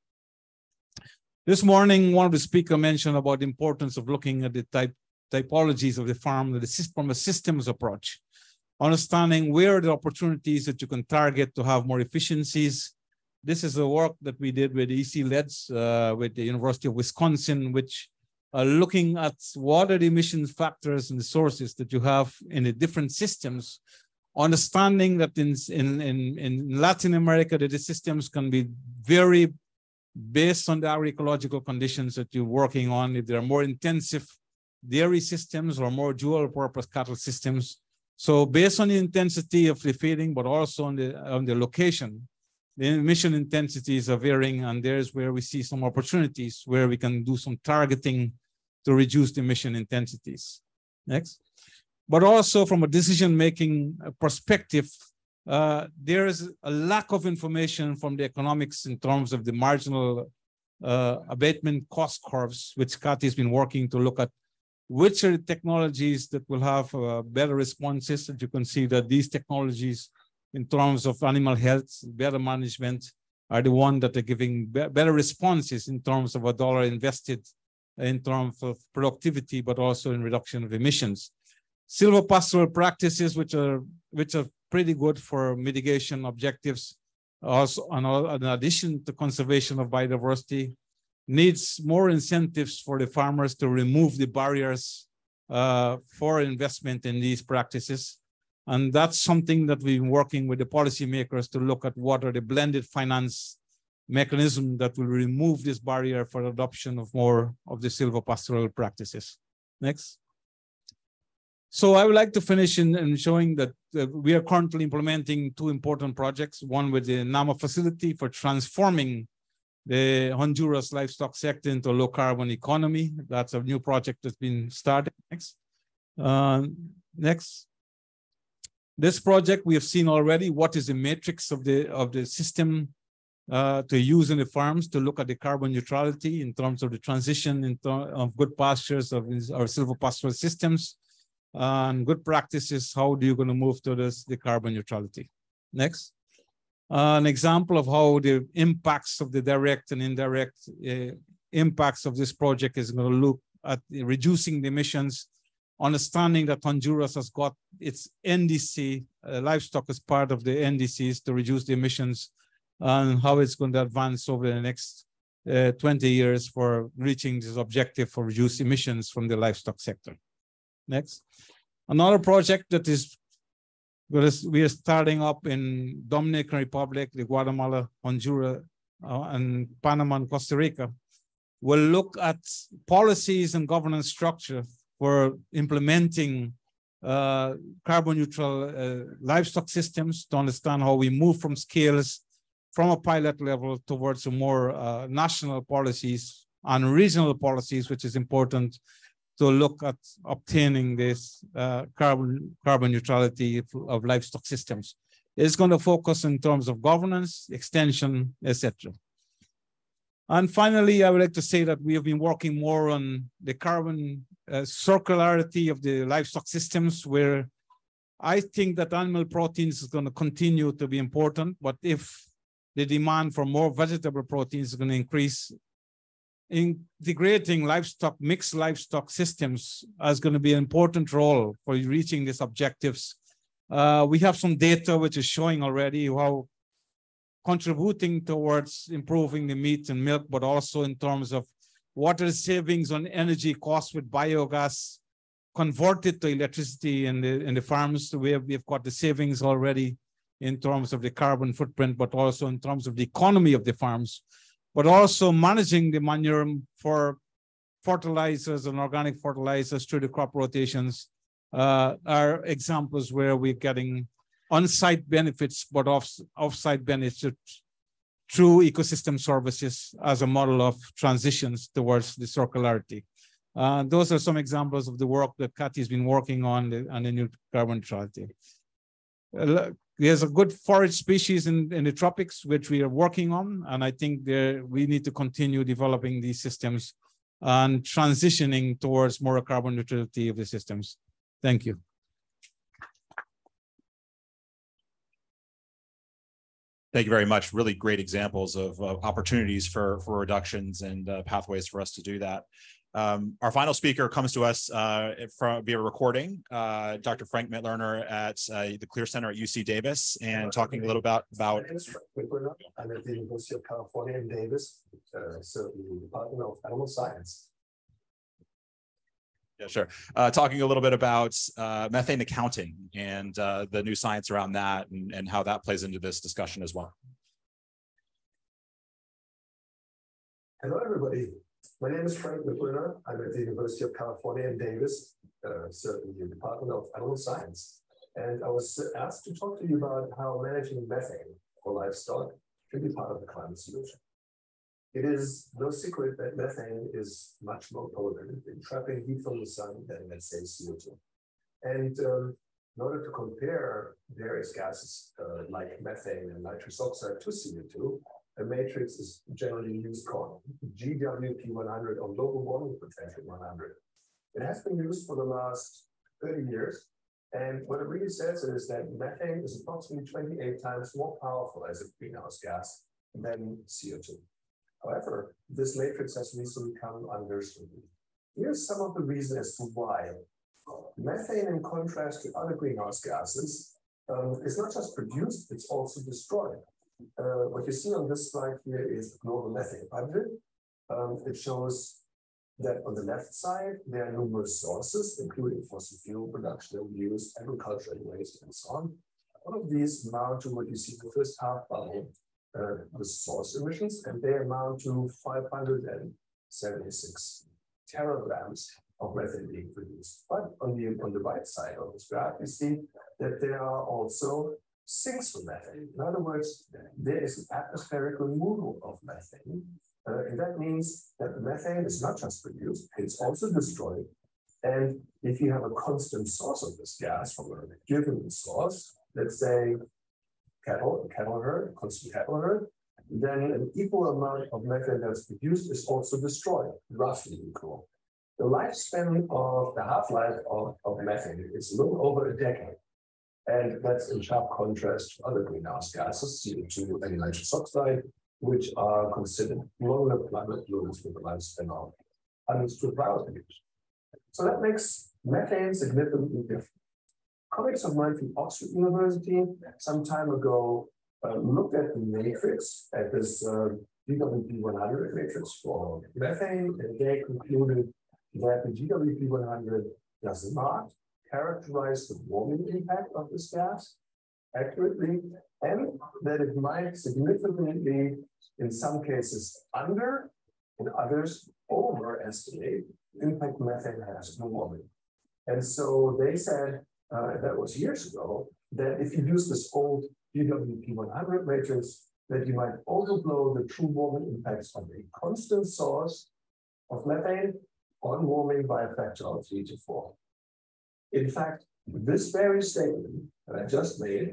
This morning, one of the speakers mentioned about the importance of looking at the type, typologies of the farm the, from a systems approach, understanding where are the opportunities that you can target to have more efficiencies. This is the work that we did with E C L E D S, uh, with the University of Wisconsin, which are looking at what are the emission factors and the sources that you have in the different systems, understanding that in, in, in, in Latin America, that the systems can be very based on the agroecological conditions that you're working on. If there are more intensive dairy systems or more dual purpose cattle systems. So based on the intensity of the feeding, but also on the, on the location, the emission intensities are varying, and there's where we see some opportunities where we can do some targeting to reduce the emission intensities. Next. But also from a decision-making perspective, uh, there is a lack of information from the economics in terms of the marginal uh, abatement cost curves, which Kati has been working to look at which are the technologies that will have uh, better responses. And you can see that these technologies, in terms of animal health, better management, are the ones that are giving be better responses in terms of a dollar invested, in terms of productivity, but also in reduction of emissions. Silvopastoral practices, which are which are pretty good for mitigation objectives, also in addition to conservation of biodiversity, needs more incentives for the farmers to remove the barriers uh, for investment in these practices. And that's something that we've been working with the policymakers to look at what are the blended finance mechanism that will remove this barrier for adoption of more of the silvopastoral practices. Next. So I would like to finish in, in showing that uh, we are currently implementing two important projects, one with the NAMA facility for transforming the Honduras livestock sector into a low carbon economy. That's a new project that's been started. Next. Uh, next. This project, we have seen already what is the matrix of the, of the system uh, to use in the farms to look at the carbon neutrality in terms of the transition in of good pastures of our silvopastoral systems. Uh, and good practices, how do you going to move to this, the carbon neutrality? Next. Uh, an example of how the impacts of the direct and indirect uh, impacts of this project is going to look at reducing the emissions, understanding that Honduras has got its N D C, uh, livestock as part of the N D Cs to reduce the emissions, and how it's going to advance over the next uh, twenty years for reaching this objective for reduced emissions from the livestock sector. Next. Another project that is, we are starting up in Dominican Republic, the Guatemala, Honduras, uh, and Panama and Costa Rica, will look at policies and governance structure for implementing uh, carbon neutral uh, livestock systems to understand how we move from scales from a pilot level towards a more uh, national policies and regional policies, which is important to look at obtaining this uh, carbon, carbon neutrality of livestock systems. It's going to focus in terms of governance, extension, et cetera. And finally, I would like to say that we have been working more on the carbon uh, circularity of the livestock systems, where I think that animal proteins is going to continue to be important, but if the demand for more vegetable proteins is going to increase, integrating livestock, mixed livestock systems is going to be an important role for reaching these objectives. Uh, we have some data which is showing already how contributing towards improving the meat and milk, but also in terms of what are the savings on energy costs with biogas converted to electricity in the, in the farms. So we have, we've got the savings already in terms of the carbon footprint, but also in terms of the economy of the farms, but also managing the manure for fertilizers and organic fertilizers through the crop rotations uh, are examples where we're getting on-site benefits, but off, off-site benefits through ecosystem services as a model of transitions towards the circularity. Uh, those are some examples of the work that Kathy has been working on the, on the new carbon neutrality. Uh, There's a good forage species in, in the tropics, which we are working on. And I think there, we need to continue developing these systems and transitioning towards more carbon neutrality of the systems. Thank you. Thank you very much. Really great examples of uh, opportunities for, for reductions and uh, pathways for us to do that. Um, our final speaker comes to us uh, from via recording, uh, Doctor Frank Mitloehner at uh, the Clear Center at U C Davis, and talking a little about about. I'm at the University of California in Davis, uh, so the Department of Animal Science. Yeah, sure. Uh, talking a little bit about uh, methane accounting and uh, the new science around that, and, and how that plays into this discussion as well. Hello, everybody. My name is Frank Mitloehner. I'm at the University of California in Davis, uh, so in the Department of Animal Science. And I was asked to talk to you about how managing methane for livestock should be part of the climate solution. It is no secret that methane is much more potent in trapping heat from the sun than, let's say, C O two. And um, in order to compare various gases uh, like methane and nitrous oxide to C O two, a matrix is generally used called G W P one hundred or global warming potential one hundred. It has been used for the last thirty years. And what it really says is that methane is approximately twenty-eight times more powerful as a greenhouse gas than C O two. However, this matrix has recently come under scrutiny. Here's some of the reasons as to why. Methane, in contrast to other greenhouse gases, um, is not just produced, it's also destroyed. Uh, what you see on this slide here is the global methane budget. Um, it shows that on the left side, there are numerous sources, including fossil fuel production, use, agricultural waste, and so on. All of these amount to what you see in the first half bubble, uh, the source emissions, and they amount to five hundred seventy-six teragrams of methane being produced. But on the, on the right side of this graph, you see that there are also sinks for methane. In other words, there is an atmospheric removal of methane. Uh, and that means that the methane is not just produced, it's also destroyed. And if you have a constant source of this gas from a given source, let's say cattle, cattle herd, constant cattle herd, then an equal amount of methane that's produced is also destroyed, roughly equal. The lifespan of the half-life of, of methane is a little over a decade. And that's in sharp contrast to other greenhouse gases, C O two and nitrous oxide, which are considered longer climate blooms with a lifespan of hundreds to thousands years. So that makes methane significantly different. Colleagues of mine from Oxford University some time ago uh, looked at the matrix, at this uh, G W P one hundred matrix for methane, and they concluded that the G W P one hundred does not characterize the warming impact of this gas accurately, and that it might significantly, in some cases, under, in others, overestimate the impact methane has on warming. And so they said, uh, that was years ago, that if you use this old G W P one hundred matrix, that you might overblow the true warming impacts of a constant source of methane on warming by a factor of three to four. In fact, this very statement that I just made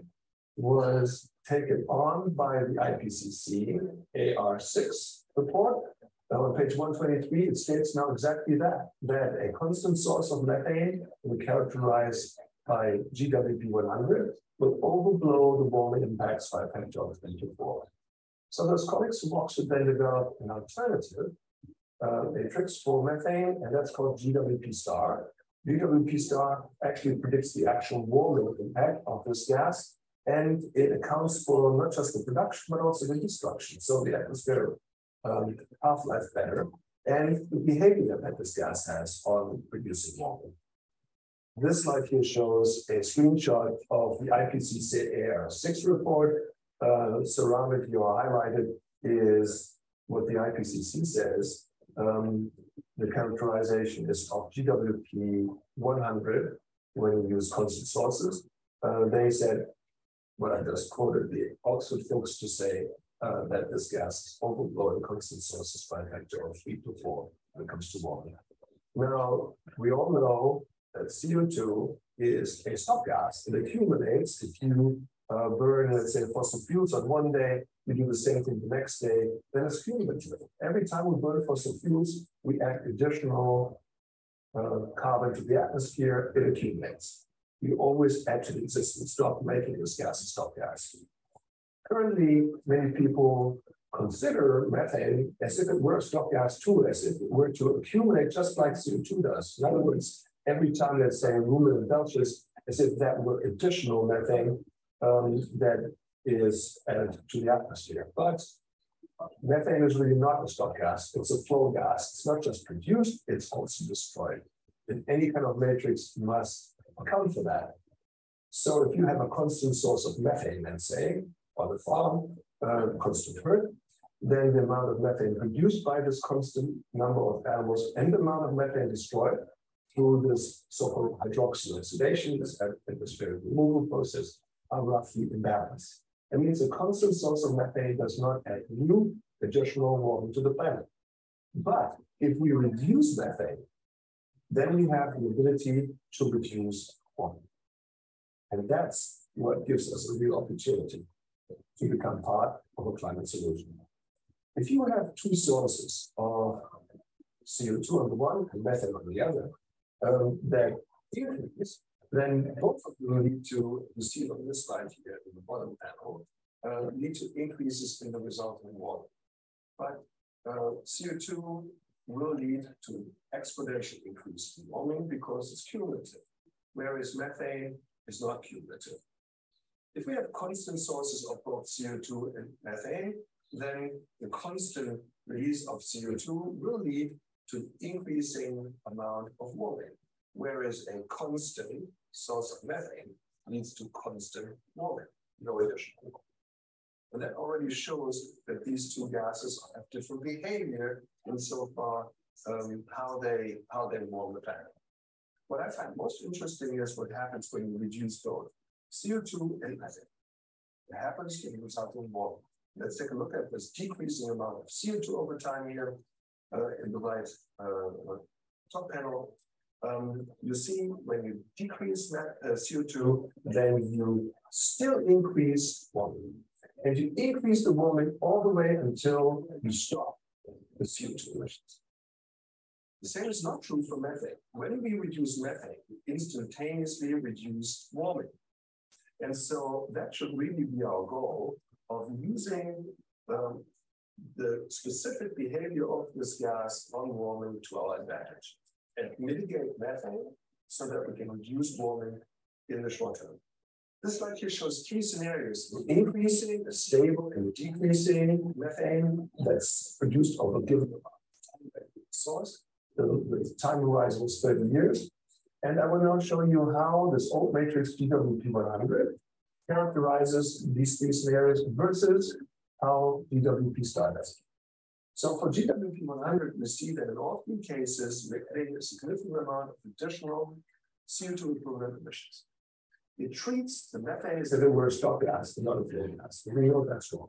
was taken on by the I P C C A R six report. Now on page one twenty-three, it states now exactly that, that a constant source of methane will be characterized by G W P one hundred will overblow the warming impacts by a factor of three to four. So those colleagues from Oxford then developed an alternative uh, matrix for methane, and that's called G W P star. G W P star actually predicts the actual warming impact of this gas, and it accounts for not just the production, but also the destruction. So the atmosphere um, half-life better, and the behavior that this gas has on producing warming. This slide here shows a screenshot of the I P C C A R six report. Uh, surrounded here or highlighted is what the I P C C says. Um, the characterization is of G W P one hundred when you use constant sources. Uh, they said, what I just quoted the Oxford folks to say, uh, that this gas is overblowing constant sources by a factor of three to four when it comes to warming. Now, we all know that C O two is a stop gas. It accumulates if you uh, burn, let's say, fossil fuels on one day, you do the same thing the next day, then it's cumulative. Every time we burn fossil fuels, we add additional uh, carbon to the atmosphere, it accumulates. You always add to the existing stock, making this gas a stop gas. Currently, many people consider methane as if it were a stop gas too, as if it were to accumulate just like C O two does. In other words, every time, let's say, Rumen and belches, as if that were additional methane um, that is added to the atmosphere. But methane is really not a stop gas, it's a flow gas. It's not just produced, it's also destroyed. And any kind of matrix must account for that. So if you have a constant source of methane, let's say, on the farm, uh, constant herd, then the amount of methane produced by this constant number of animals and the amount of methane destroyed through this so-called hydroxyl oxidation, this atmospheric removal process, are roughly in balance. That means a constant source of methane does not add new additional warming to the planet. But if we reduce methane, then we have the ability to reduce warming. And that's what gives us a real opportunity to become part of a climate solution. If you have two sources of C O two on the one and methane on the other, um, that increase, then both of them lead to, you see on this slide here in the bottom panel, uh, lead to increases in the resulting water. But uh, C O two will lead to exponential increase in warming because it's cumulative, whereas methane is not cumulative. If we have constant sources of both C O two and methane, then the constant release of C O two will lead to increasing amount of warming, whereas a constant source of methane leads to constant warming, no additional warming. And that already shows that these two gases have different behavior insofar um, how they how they warm the planet. What I find most interesting is what happens when you reduce both C O two and methane. It happens in the resulting warming. Let's take a look at this decreasing amount of C O two over time here uh, in the right uh, top panel. Um, you see when you decrease uh, C O two, then you still increase warming. And you increase the warming all the way until you stop the C O two emissions. The same is not true for methane. When we reduce methane, we instantaneously reduce warming. And so that should really be our goal of using um, the specific behavior of this gas on warming to our advantage and mitigate methane so that we can reduce warming in the short term. This slide here shows three scenarios: increasing, a stable, and decreasing methane that's produced over a given source. The, the time horizon is thirty years. And I will now show you how this old matrix G W P one hundred characterizes these three scenarios versus how G W P star does. So for G W P one hundred, we see that in all three cases, we're getting a significant amount of additional C O two equivalent emissions. It treats the methane as if it were a stock gas, not a fuel gas. We know that's wrong.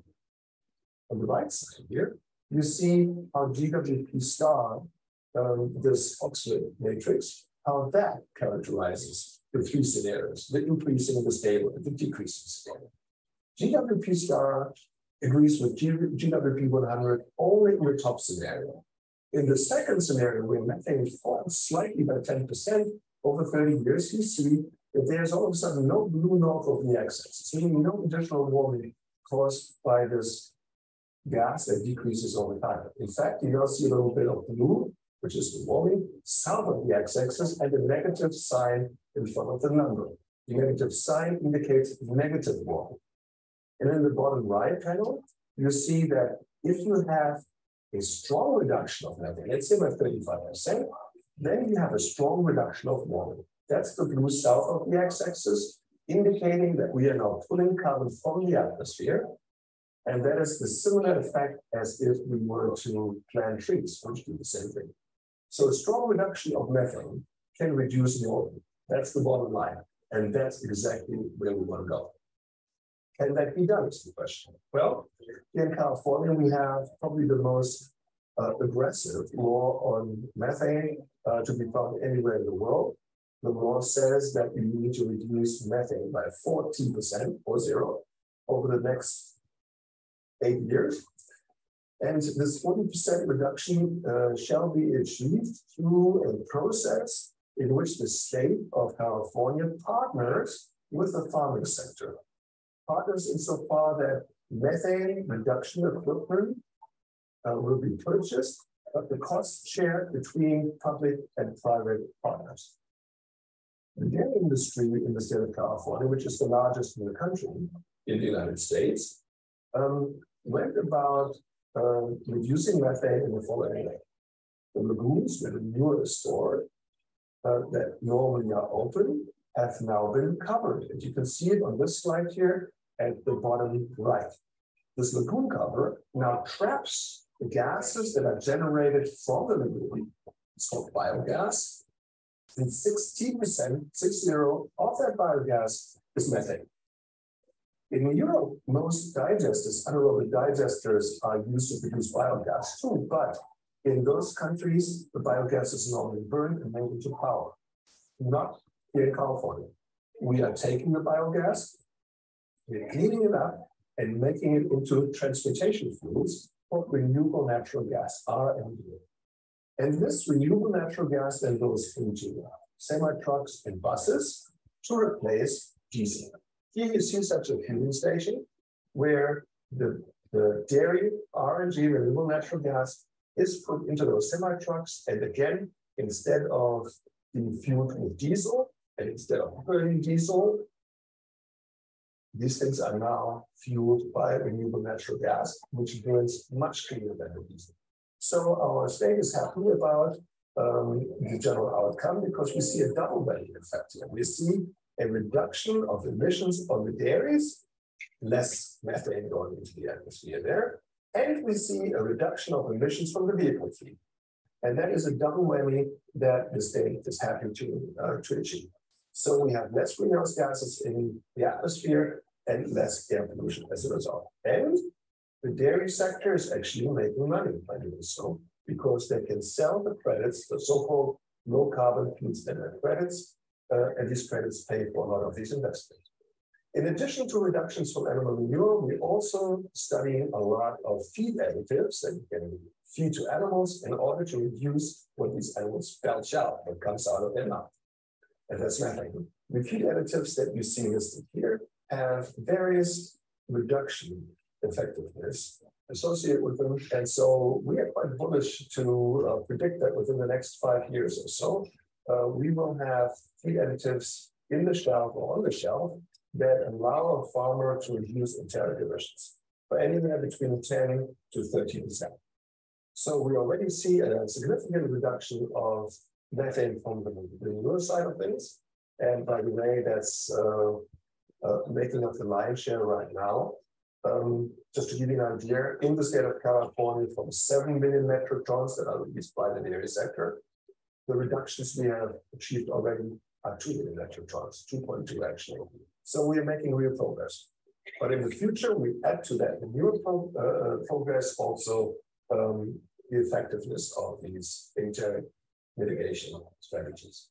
On the right side here, you see how G W P star, um, this Oxford matrix, how that characterizes the three scenarios: the increasing, the stable, and the decreasing scenario. G W P star agrees with G W P one hundred only in the top scenario. In the second scenario, where methane falls slightly by ten percent over thirty years, you see that there's all of a sudden no blue north of the x-axis, meaning no additional warming caused by this gas that decreases over time. In fact, you now see a little bit of blue, which is the warming, south of the x-axis, and a negative sign in front of the number. The negative sign indicates negative warming. And in the bottom right panel, you see that if you have a strong reduction of methane, let's say by thirty-five percent, then you have a strong reduction of warming. That's the blue south of the x-axis, indicating that we are now pulling carbon from the atmosphere. And that is the similar effect as if we were to plant trees, which do the same thing. So a strong reduction of methane can reduce warming. That's the bottom line. And that's exactly where we want to go. Can that be done is the question. Well, here in California, we have probably the most uh, aggressive law on methane uh, to be found anywhere in the world. The law says that we need to reduce methane by forty percent or zero over the next eight years. And this forty percent reduction uh, shall be achieved through a process in which the state of California partners with the farming sector. Partners insofar that methane reduction equipment uh, will be purchased, but the cost shared between public and private partners. The dairy industry in the state of California, which is the largest in the country, in the United States, um, went about uh, reducing methane in the following way. The lagoons where the manure is stored uh, that normally are open have now been covered. And you can see it on this slide here at the bottom right. This lagoon cover now traps the gases that are generated from the lagoon. It's called biogas. And sixty percent, six zero, of that biogas is methane. In Europe, most digesters, anaerobic digesters, are used to produce biogas too, but in those countries, the biogas is normally burned and made into power. Not here in California. We are taking the biogas, we're cleaning it up, and making it into transportation fuels for renewable natural gas, R and D. And this renewable natural gas then goes into semi-trucks and buses to replace diesel. Here you see such a fueling station where the, the dairy R N G, renewable natural gas, is put into those semi-trucks. And again, instead of being fueled with diesel, and instead of burning diesel, these things are now fueled by renewable natural gas, which burns much cleaner than the diesel. So our state is happy about um, the general outcome because we see a double whammy effect here. We see a reduction of emissions on the dairies, less methane going into the atmosphere there, and we see a reduction of emissions from the vehicle fleet. And that is a double whammy that the state is happy to, uh, to achieve. So we have less greenhouse gases in the atmosphere and less air pollution as a result. And the dairy sector is actually making money by doing so because they can sell the credits, the so-called low carbon fuel standard credits, uh, and these credits pay for a lot of these investments. In addition to reductions from animal manure, we're also studying a lot of feed additives that you can feed to animals in order to reduce what these animals belch out, what comes out of their mouth. And that's methane. The feed additives that you see listed here have various reduction effectiveness associated with them. And so we are quite bullish to uh, predict that within the next five years or so, uh, we will have feed additives in the shelf or on the shelf that allow a farmer to reduce enteric emissions by anywhere between ten to thirteen percent. So we already see a significant reduction of methane from the manure side of things. And by the way, that's uh, uh, making up the lion's share right now. Um, just to give you an idea, in the state of California, from seven million metric tons that are released by the dairy sector, the reductions we have achieved already are two million metric tons, two point two actually. So we are making real progress. But in the future, we add to that manure pro uh, progress also um, the effectiveness of these enteric mitigation strategies.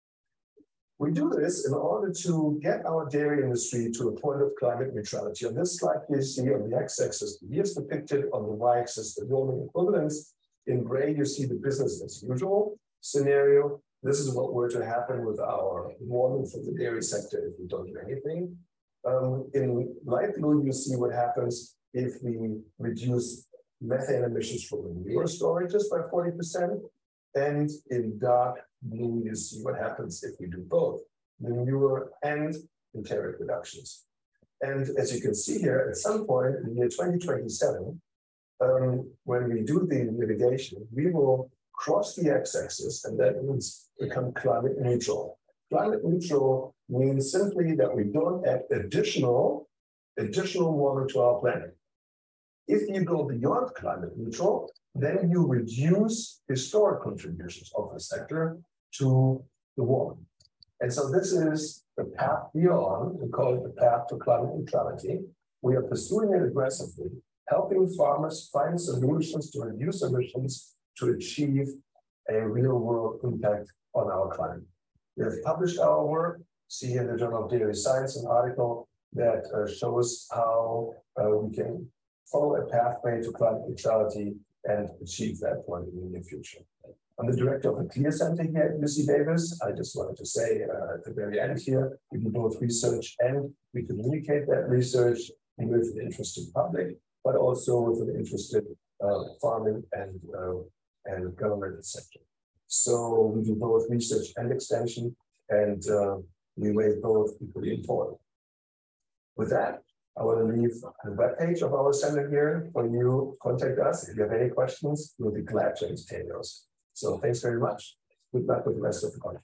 We do this in order to get our dairy industry to a point of climate neutrality. On this slide, you see on the x-axis the years depicted, on the y-axis the warming equivalents. In gray, you see the business as usual scenario. This is what were to happen with our warming for the dairy sector if we don't do anything. Um, in light blue, you see what happens if we reduce methane emissions from manure storages by forty percent. And in dark blue, you see what happens if we do both manure and enteric reductions. And as you can see here, at some point in the year twenty twenty-seven, um, when we do the mitigation, we will cross the x-axis, and that means become climate neutral. Climate neutral means simply that we don't add additional, additional warming to our planet. If you go beyond climate neutral, then you reduce historic contributions of the sector to the warming. And so this is the path we are on. We call it the path to climate neutrality. We are pursuing it aggressively, helping farmers find solutions to reduce emissions to achieve a real world impact on our climate. We have published our work. See in the Journal of Dairy Science an article that uh, shows how uh, we can follow a pathway to climate neutrality and achieve that point in the near future. I'm the director of the CLEAR Center here at U C Davis. I just wanted to say uh, at the very end here, we do both research and we communicate that research with an interested public, but also with an interested uh, farming and, uh, and government sector. So we do both research and extension, and uh, we weigh both equally important. With that, I want to leave the webpage of our center here for you to contact us. If you have any questions, we'll be glad to entertain those. So thanks very much. Good luck with the rest of the conference.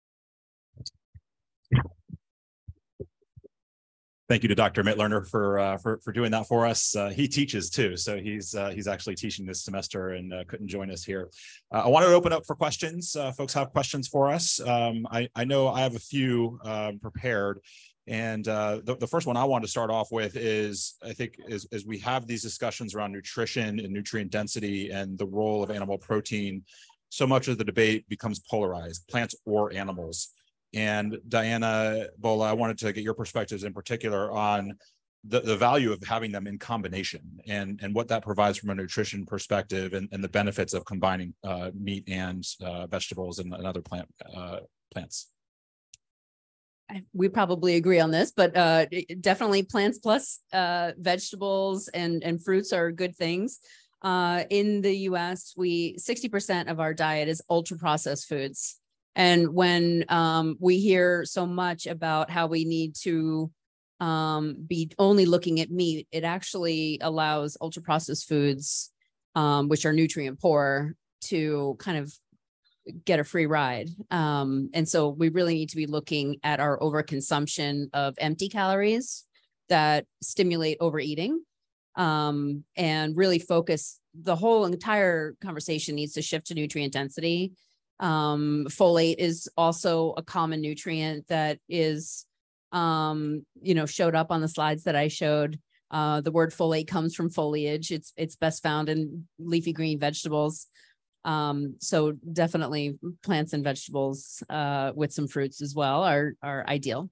Thank you to Doctor Mitlerner for uh, for for doing that for us. Uh, he teaches too, so he's uh, he's actually teaching this semester and uh, couldn't join us here. Uh, I wanted to open up for questions. Uh, folks have questions for us. Um, I I know I have a few um, prepared, and uh, the the first one I want to start off with is I think is is we have these discussions around nutrition and nutrient density and the role of animal protein. So much of the debate becomes polarized, plants or animals. And Diana Bola, I wanted to get your perspectives in particular on the, the value of having them in combination and, and what that provides from a nutrition perspective and, and the benefits of combining uh, meat and uh, vegetables and, and other plant uh, plants. I- we probably agree on this, but uh, it- definitely plants plus uh, vegetables and, and fruits are good things. Uh, in the U S, we sixty percent of our diet is ultra processed foods. And when um, we hear so much about how we need to um, be only looking at meat, it actually allows ultra processed foods, um, which are nutrient poor, to kind of get a free ride. Um, and so we really need to be looking at our overconsumption of empty calories that stimulate overeating, um, and really focus. The whole entire conversation needs to shift to nutrient density. Um, folate is also a common nutrient that is, um, you know, showed up on the slides that I showed. Uh, the word folate comes from foliage. It's, it's best found in leafy green vegetables. Um, so definitely plants and vegetables, uh, with some fruits as well are, are ideal.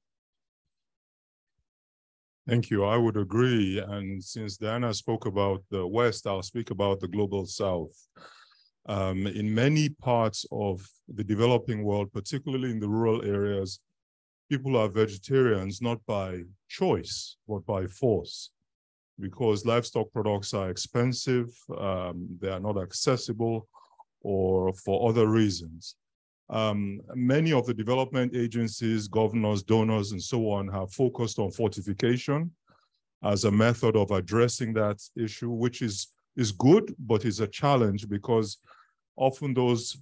Thank you. I would agree. And since Diana spoke about the West, I'll speak about the global South. Um, in many parts of the developing world, particularly in the rural areas, people are vegetarians, not by choice, but by force, because livestock products are expensive, um, they are not accessible, or for other reasons. Um, many of the development agencies, governors, donors, and so on have focused on fortification as a method of addressing that issue, which is, is good, but is a challenge because often those,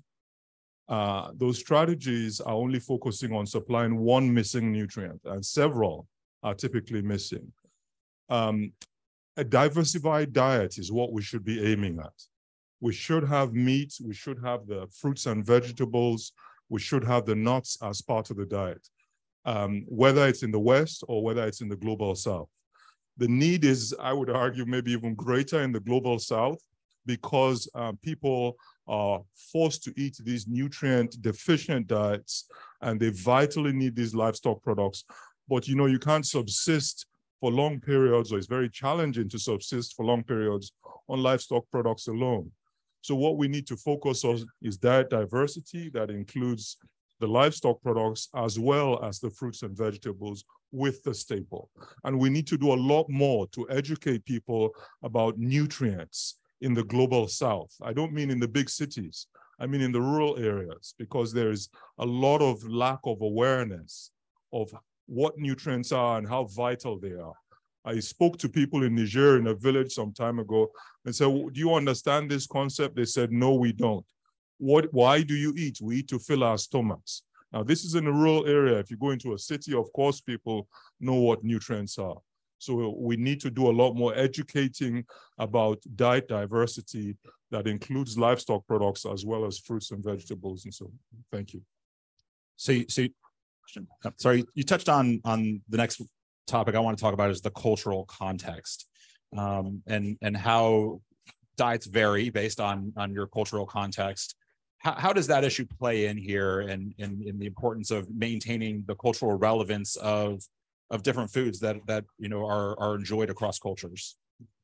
uh, those strategies are only focusing on supplying one missing nutrient, and several are typically missing. Um, a diversified diet is what we should be aiming at. We should have meat, we should have the fruits and vegetables, we should have the nuts as part of the diet, um, whether it's in the West or whether it's in the global South. The need is, I would argue, maybe even greater in the global South because uh, people are forced to eat these nutrient deficient diets and they vitally need these livestock products. But you know, you can't subsist for long periods, or it's very challenging to subsist for long periods on livestock products alone. So what we need to focus on is diet diversity that includes the livestock products as well as the fruits and vegetables with the staple. And we need to do a lot more to educate people about nutrients in the global South. I don't mean in the big cities, I mean in the rural areas, because there is a lot of lack of awareness of what nutrients are and how vital they are. I spoke to people in Niger in a village some time ago and said, do you understand this concept? They said, no, we don't. What, why do you eat? We eat to fill our stomachs. Now, this is in a rural area. If you go into a city, of course, people know what nutrients are. So we need to do a lot more educating about diet diversity that includes livestock products as well as fruits and vegetables. And so, thank you. So, so sorry, you touched on, on the next topic I want to talk about is the cultural context, um, and, and how diets vary based on, on your cultural context. How, how does that issue play in here and in, in, in the importance of maintaining the cultural relevance of, of different foods that, that you know, are, are enjoyed across cultures?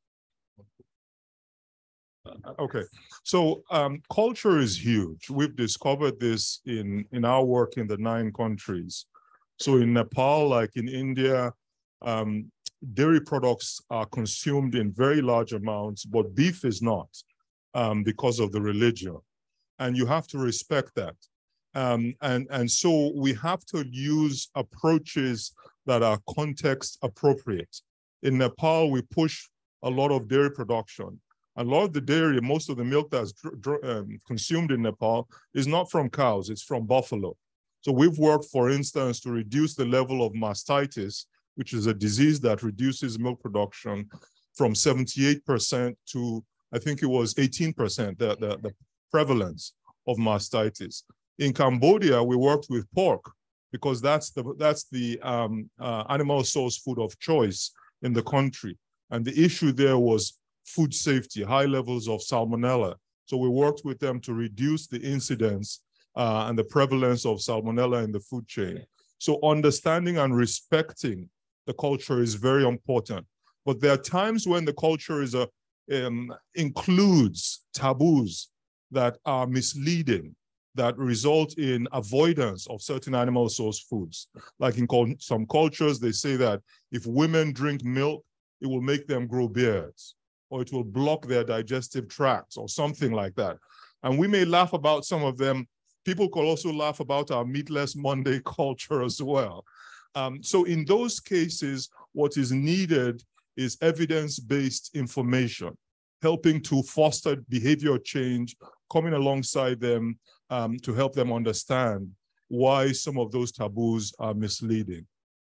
Okay, so um, culture is huge. We've discovered this in, in our work in the nine countries. So in Nepal, like in India, um, dairy products are consumed in very large amounts, but beef is not um, because of the religion. And you have to respect that. Um, and, and so we have to use approaches that are context appropriate. In Nepal, we push a lot of dairy production. A lot of the dairy, most of the milk that's um, consumed in Nepal is not from cows, it's from buffalo. So we've worked, for instance, to reduce the level of mastitis, which is a disease that reduces milk production from seventy-eight percent to, I think it was eighteen percent, the, the, the prevalence of mastitis. In Cambodia, we worked with pork because that's the, that's the um, uh, animal source food of choice in the country. And the issue there was food safety, high levels of salmonella. So we worked with them to reduce the incidence uh, and the prevalence of salmonella in the food chain. So understanding and respecting the culture is very important. But there are times when the culture is a, um, includes taboos that are misleading, that result in avoidance of certain animal source foods. Like in some cultures, they say that if women drink milk, it will make them grow beards, or it will block their digestive tracts, or something like that. And we may laugh about some of them. People could also laugh about our Meatless Monday culture as well. Um, so in those cases, what is needed is evidence-based information, helping to foster behavior change, coming alongside them um, to help them understand why some of those taboos are misleading.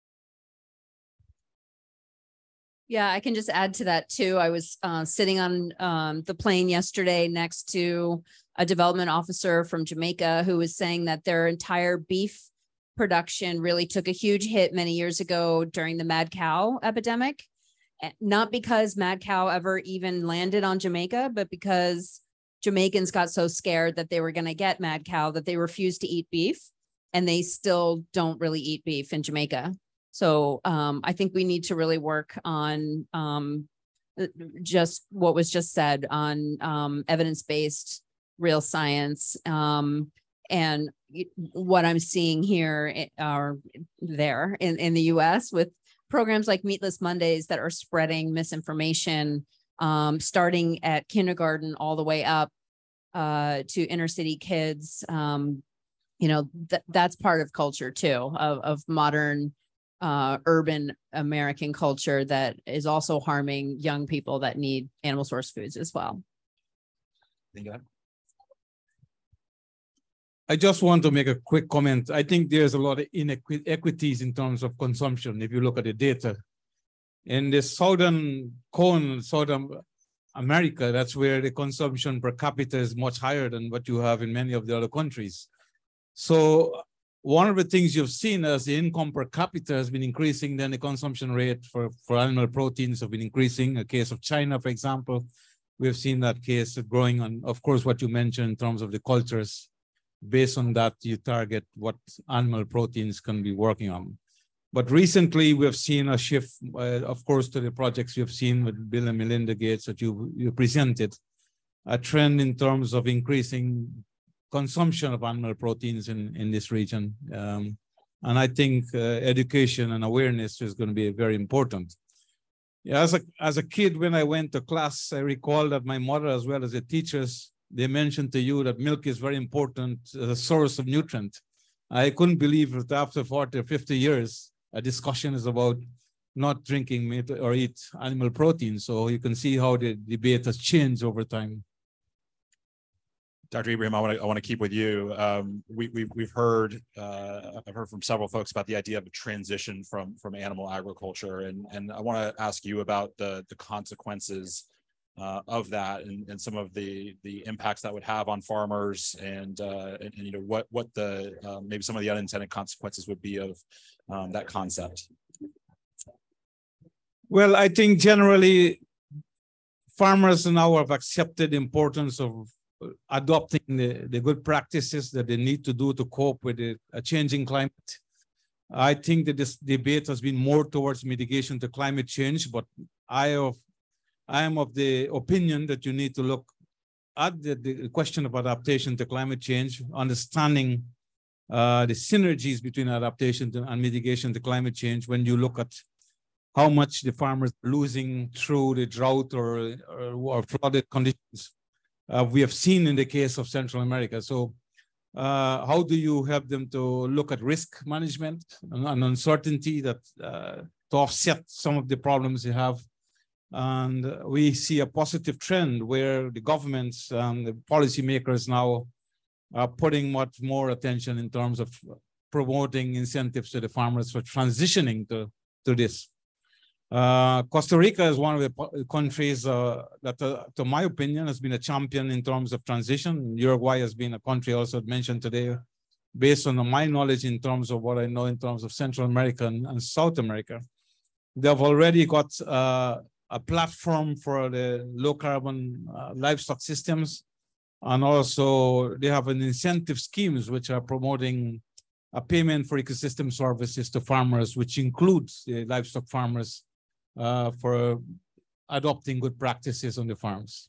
Yeah, I can just add to that too. I was uh, sitting on um, the plane yesterday next to a development officer from Jamaica who was saying that their entire beef production really took a huge hit many years ago during the mad cow epidemic. Not because mad cow ever even landed on Jamaica, but because Jamaicans got so scared that they were going to get mad cow that they refused to eat beef, and they still don't really eat beef in Jamaica. So um, I think we need to really work on um, just what was just said on um, evidence-based real science. Um, and what I'm seeing here or there in, in the U S with programs like Meatless Mondays that are spreading misinformation, um, starting at kindergarten all the way up uh, to inner city kids. Um, you know, th that's part of culture too, of, of modern uh, urban American culture that is also harming young people that need animal source foods as well. I just want to make a quick comment. I think there's a lot of inequities in terms of consumption if you look at the data. In the southern cone, southern America, that's where the consumption per capita is much higher than what you have in many of the other countries. So one of the things you've seen as the income per capita has been increasing, then the consumption rate for, for animal proteins have been increasing. A case of China, for example, we've seen that case growing on, of course, what you mentioned in terms of the cultures. Based on that, you target what animal proteins can be working on. But recently, we have seen a shift, uh, of course, to the projects you have seen with Bill and Melinda Gates that you, you presented, a trend in terms of increasing consumption of animal proteins in, in this region. Um, and I think uh, education and awareness is going to be very important. Yeah, as, a, as a kid, when I went to class, I recall that my mother, as well as the teachers, they mentioned to you that milk is very important as a source of nutrient. I couldn't believe that after forty or fifty years, a discussion is about not drinking meat or eat animal protein. So you can see how the debate has changed over time. Doctor Ibrahim, I want to I want to keep with you. Um, we, we we've heard uh, I've heard from several folks about the idea of a transition from from animal agriculture, and and I want to ask you about the the consequences Uh, of that, and, and some of the the impacts that would have on farmers, and uh, and, and you know what what the uh, maybe some of the unintended consequences would be of um, that concept. Well, I think generally farmers now have accepted the importance of adopting the, the good practices that they need to do to cope with the, a changing climate. I think that this debate has been more towards mitigation to climate change, but I have I am of the opinion that you need to look at the, the question of adaptation to climate change, understanding uh, the synergies between adaptation to, and mitigation to climate change when you look at how much the farmers are losing through the drought or, or, or flooded conditions. Uh, we have seen in the case of Central America. So uh, how do you help them to look at risk management and, and uncertainty that uh, to offset some of the problems they have? And we see a positive trend where the governments and the policymakers now are putting much more attention in terms of promoting incentives to the farmers for transitioning to, to this. Uh, Costa Rica is one of the countries uh, that, uh, to my opinion, has been a champion in terms of transition. Uruguay has been a country also mentioned today, based on my knowledge in terms of what I know in terms of Central America and, and South America. They've already got uh, a platform for the low carbon uh, livestock systems. And also they have an incentive schemes which are promoting a payment for ecosystem services to farmers, which includes the livestock farmers uh, for adopting good practices on the farms.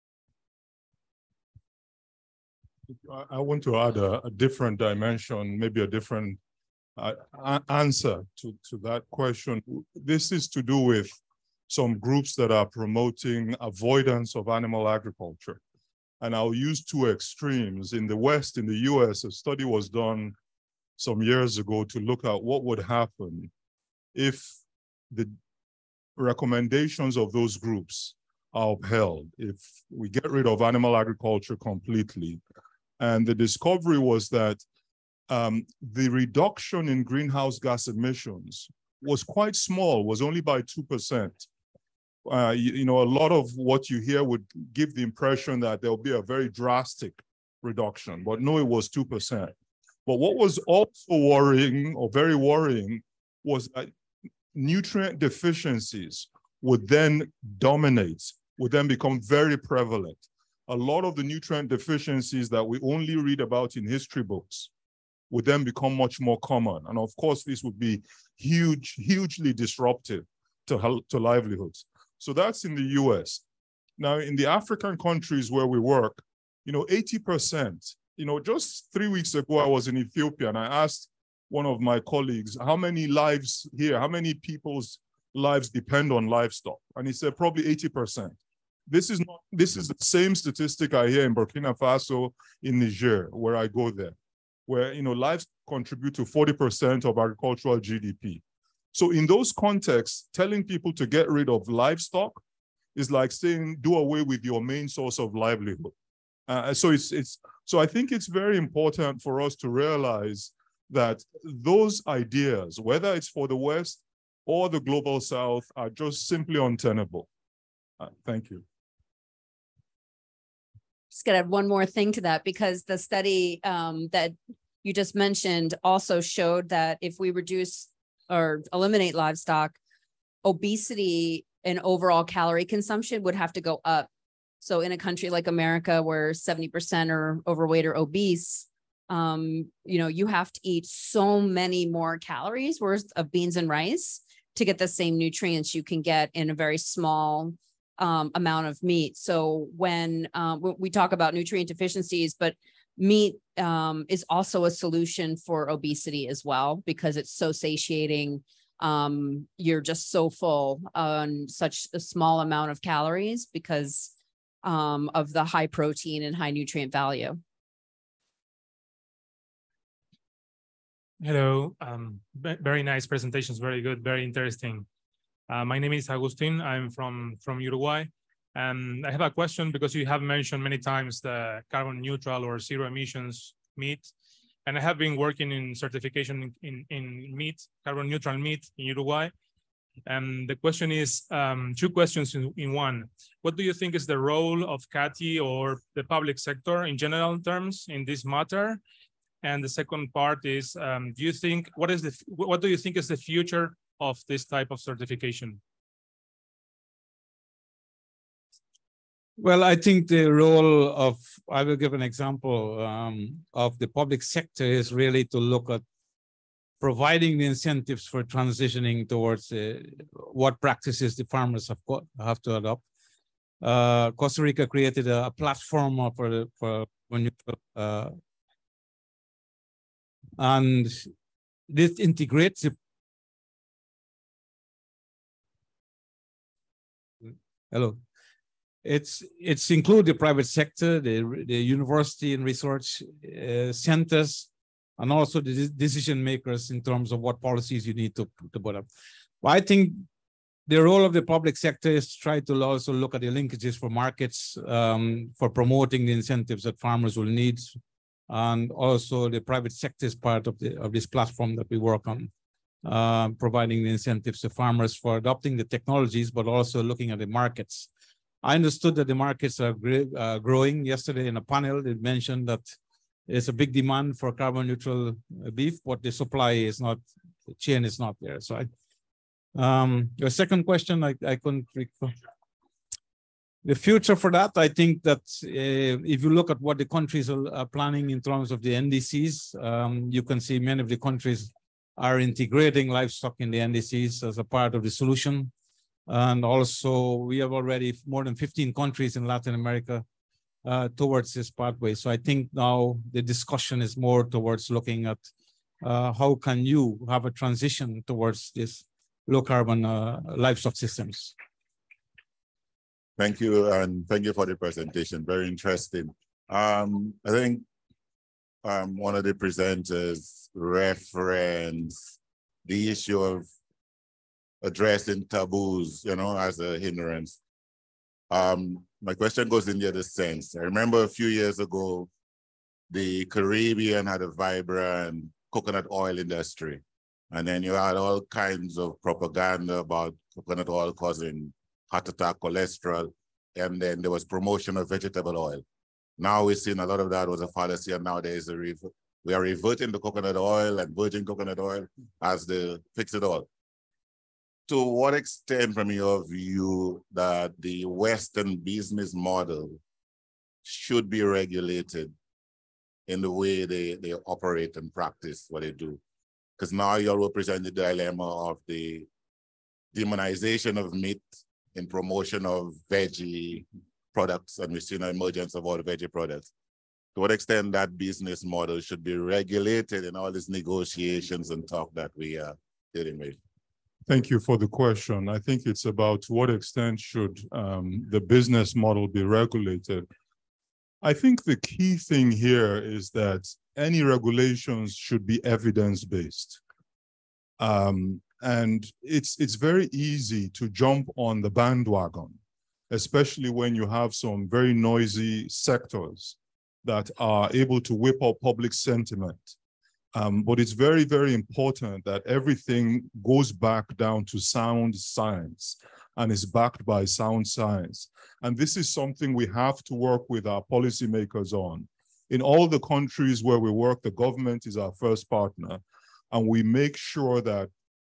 I- I want to add a, a different dimension, maybe a different uh, a- answer to, to that question. This is to do with some groups that are promoting avoidance of animal agriculture. And I'll use two extremes. In the West, in the U S, a study was done some years ago to look at what would happen if the recommendations of those groups are upheld, if we get rid of animal agriculture completely. And the discovery was that um, the reduction in greenhouse gas emissions was quite small, was only by two percent. Uh, you, you know, a lot of what you hear would give the impression that there'll be a very drastic reduction, but no, it was two percent. But what was also worrying, or very worrying, was that nutrient deficiencies would then dominate, would then become very prevalent. A lot of the nutrient deficiencies that we only read about in history books would then become much more common. And of course, this would be huge, hugely disruptive to, to livelihoods. So that's in the U S. Now, in the African countries where we work, you know, eighty percent, you know, just three weeks ago, I was in Ethiopia and I asked one of my colleagues, how many lives here, how many people's lives depend on livestock? And he said, probably eighty percent. This is not, this is the same statistic I hear in Burkina Faso, in Niger, where I go there, where, you know, livestock contribute to forty percent of agricultural G D P. So in those contexts, telling people to get rid of livestock is like saying, do away with your main source of livelihood. Uh, so it's, it's, so I think it's very important for us to realize that those ideas, whether it's for the West or the global South, are just simply untenable. Uh, thank you. Just gonna add one more thing to that, because the study um, that you just mentioned also showed that if we reduce or eliminate livestock, obesity and overall calorie consumption would have to go up. So in a country like America, where seventy percent are overweight or obese, um, you know, you have to eat so many more calories worth of beans and rice to get the same nutrients you can get in a very small um, amount of meat. So when um, we talk about nutrient deficiencies, but meat um, is also a solution for obesity as well, because it's so satiating. Um, you're just so full on such a small amount of calories because um, of the high protein and high nutrient value. Hello, um, very nice presentations, very good, very interesting. Uh, my name is Agustin, I'm from, from Uruguay. And I have a question because you have mentioned many times the carbon neutral or zero emissions meat. And I have been working in certification in, in, in meat, carbon neutral meat in Uruguay. And the question is, um, two questions in, in one. What do you think is the role of C A T I or the public sector in general terms in this matter? And the second part is, um, do you think, what is the, what do you think is the future of this type of certification? Well, I think the role of, I will give an example um, of the public sector is really to look at providing the incentives for transitioning towards uh, what practices the farmers have, got, have to adopt. Uh, Costa Rica created a, a platform for, for when you, uh, and this integrates the, hello. It's it's include the private sector, the, the university and research uh, centers, and also the decision makers in terms of what policies you need to, to put up. But I think the role of the public sector is to try to also look at the linkages for markets, um, for promoting the incentives that farmers will need, and also the private sector is part of the of this platform that we work on, uh, providing the incentives to farmers for adopting the technologies, but also looking at the markets. I understood that the markets are uh, growing. Yesterday in a panel, it mentioned that there's a big demand for carbon neutral beef, but the supply is not, the chain is not there. So I, um, your second question, I, I couldn't recall. The future for that, I think that uh, if you look at what the countries are, are planning in terms of the N D Cs, um, you can see many of the countries are integrating livestock in the N D Cs as a part of the solution. And also we have already more than fifteen countries in Latin America uh, towards this pathway. So I think now the discussion is more towards looking at uh, how can you have a transition towards this low carbon uh, livestock systems. Thank you, and thank you for the presentation. Very interesting. Um, I think um, one of the presenters referenced the issue of addressing taboos, you know, as a hindrance. Um, my question goes in the other sense. I remember a few years ago, the Caribbean had a vibrant coconut oil industry. And then you had all kinds of propaganda about coconut oil causing heart attack, cholesterol, and then there was promotion of vegetable oil. Now we're seeing a lot of that was a fallacy, and nowadays we are reverting to coconut oil and virgin coconut oil as the fix-it-all. To what extent, from your view, that the Western business model should be regulated in the way they, they operate and practice what they do? Because now you're representing the dilemma of the demonization of meat in promotion of veggie products, and we've seen an emergence of all the veggie products. To what extent that business model should be regulated in all these negotiations and talk that we are dealing with? Thank you for the question. I think it's about to what extent should um, the business model be regulated. I think the key thing here is that any regulations should be evidence-based. Um, and it's, it's very easy to jump on the bandwagon, especially when you have some very noisy sectors that are able to whip up public sentiment. Um, but it's very, very important that everything goes back down to sound science and is backed by sound science. And this is something we have to work with our policymakers on. In all the countries where we work, the government is our first partner, and we make sure that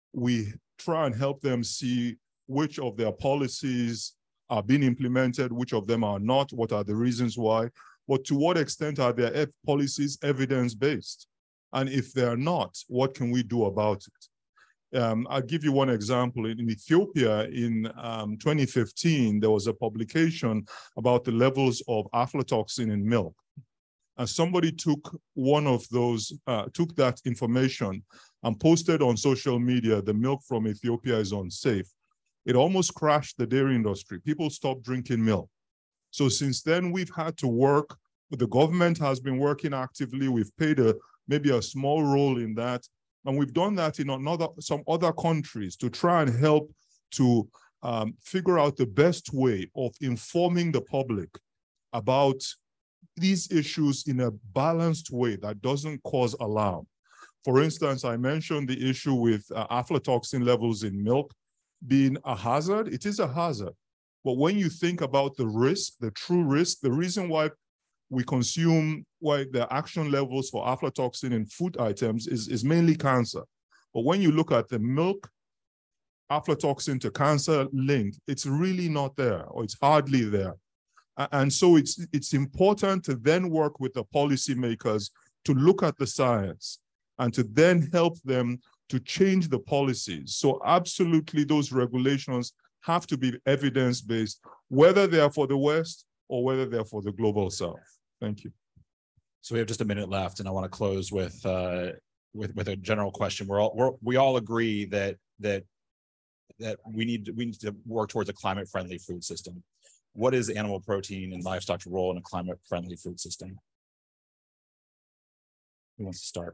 we try and help them see which of their policies are being implemented, which of them are not, what are the reasons why, but to what extent are their policies evidence-based? And if they're not, what can we do about it? Um, I'll give you one example. In Ethiopia, in um, twenty fifteen, there was a publication about the levels of aflatoxin in milk. And somebody took one of those, uh, took that information and posted on social media, the milk from Ethiopia is unsafe. It almost crashed the dairy industry. People stopped drinking milk. So since then, we've had to work, the government has been working actively. We've paid a maybe a small role in that. And we've done that in another, some other countries to try and help to um, figure out the best way of informing the public about these issues in a balanced way that doesn't cause alarm. For instance, I mentioned the issue with uh, aflatoxin levels in milk being a hazard. It is a hazard. But when you think about the risk, the true risk, the reason why we consume, why the action levels for aflatoxin in food items is, is mainly cancer. But when you look at the milk aflatoxin to cancer link, it's really not there, or it's hardly there. And so it's, it's important to then work with the policymakers to look at the science and to then help them to change the policies. So absolutely those regulations have to be evidence-based, whether they are for the West or whether they're for the global South. Thank you. So we have just a minute left, and I want to close with uh, with with a general question. We're all we're, we all agree that that that we need we need to work towards a climate-friendly food system. What is animal protein and livestock's role in a climate-friendly food system? Who wants to start?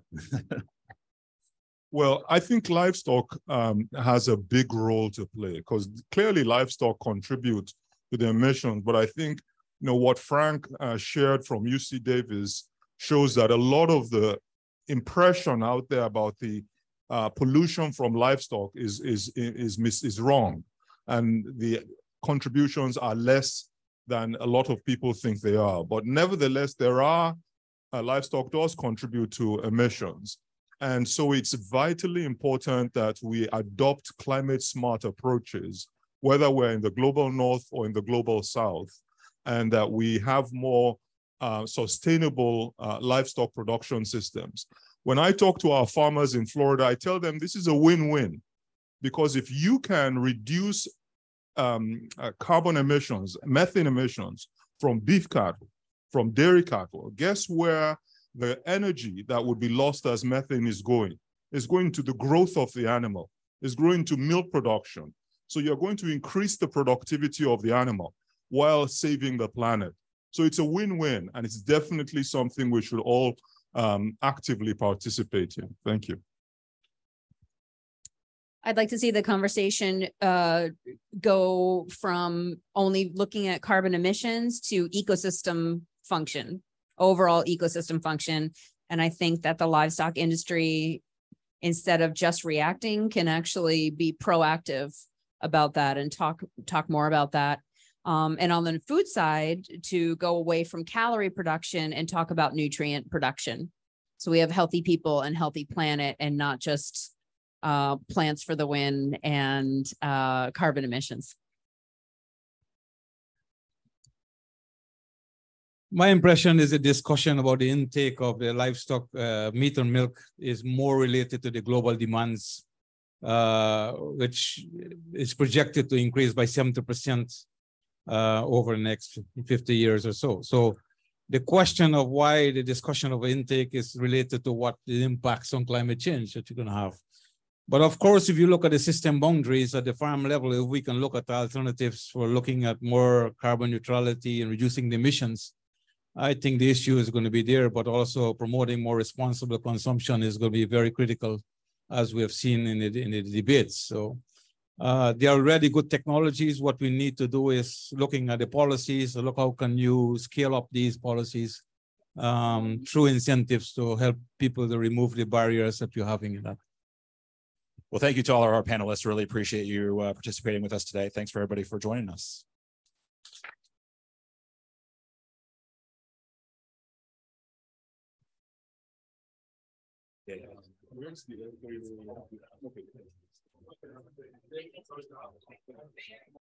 Well, I think livestock um, has a big role to play, because clearly livestock contribute to the emissions. But I think, you know, what Frank uh, shared from U C Davis shows that a lot of the impression out there about the uh, pollution from livestock is is is is, is wrong, and the contributions are less than a lot of people think they are. But nevertheless, there are uh, livestock does contribute to emissions. And so it's vitally important that we adopt climate smart approaches, whether we're in the global north or in the global south, and that we have more uh, sustainable uh, livestock production systems. When I talk to our farmers in Florida, I tell them this is a win-win, because if you can reduce um, uh, carbon emissions, methane emissions from beef cattle, from dairy cattle, guess where the energy that would be lost as methane is going? It's going to the growth of the animal. It's going to milk production. So you're going to increase the productivity of the animal while saving the planet. So it's a win-win, and it's definitely something we should all um, actively participate in. Thank you. I'd like to see the conversation uh, go from only looking at carbon emissions to ecosystem function, overall ecosystem function. And I think that the livestock industry, instead of just reacting, can actually be proactive about that and talk, talk more about that. Um, and on the food side, to go away from calorie production and talk about nutrient production. So we have healthy people and healthy planet, and not just uh, plants for the win and uh, carbon emissions. My impression is the discussion about the intake of the livestock uh, meat and milk is more related to the global demands, uh, which is projected to increase by seventy percent uh, over the next fifty years or so. So the question of why the discussion of intake is related to what the impacts on climate change that you're going to have. But of course, if you look at the system boundaries at the farm level, if we can look at alternatives for looking at more carbon neutrality and reducing the emissions, I think the issue is going to be there, but also promoting more responsible consumption is going to be very critical, as we have seen in the, in the debates. So uh, there are already good technologies. What we need to do is looking at the policies, look how can you scale up these policies um, through incentives to help people to remove the barriers that you're having in that. Well, thank you to all of our panelists. Really appreciate you uh, participating with us today. Thanks for everybody for joining us. Yeah.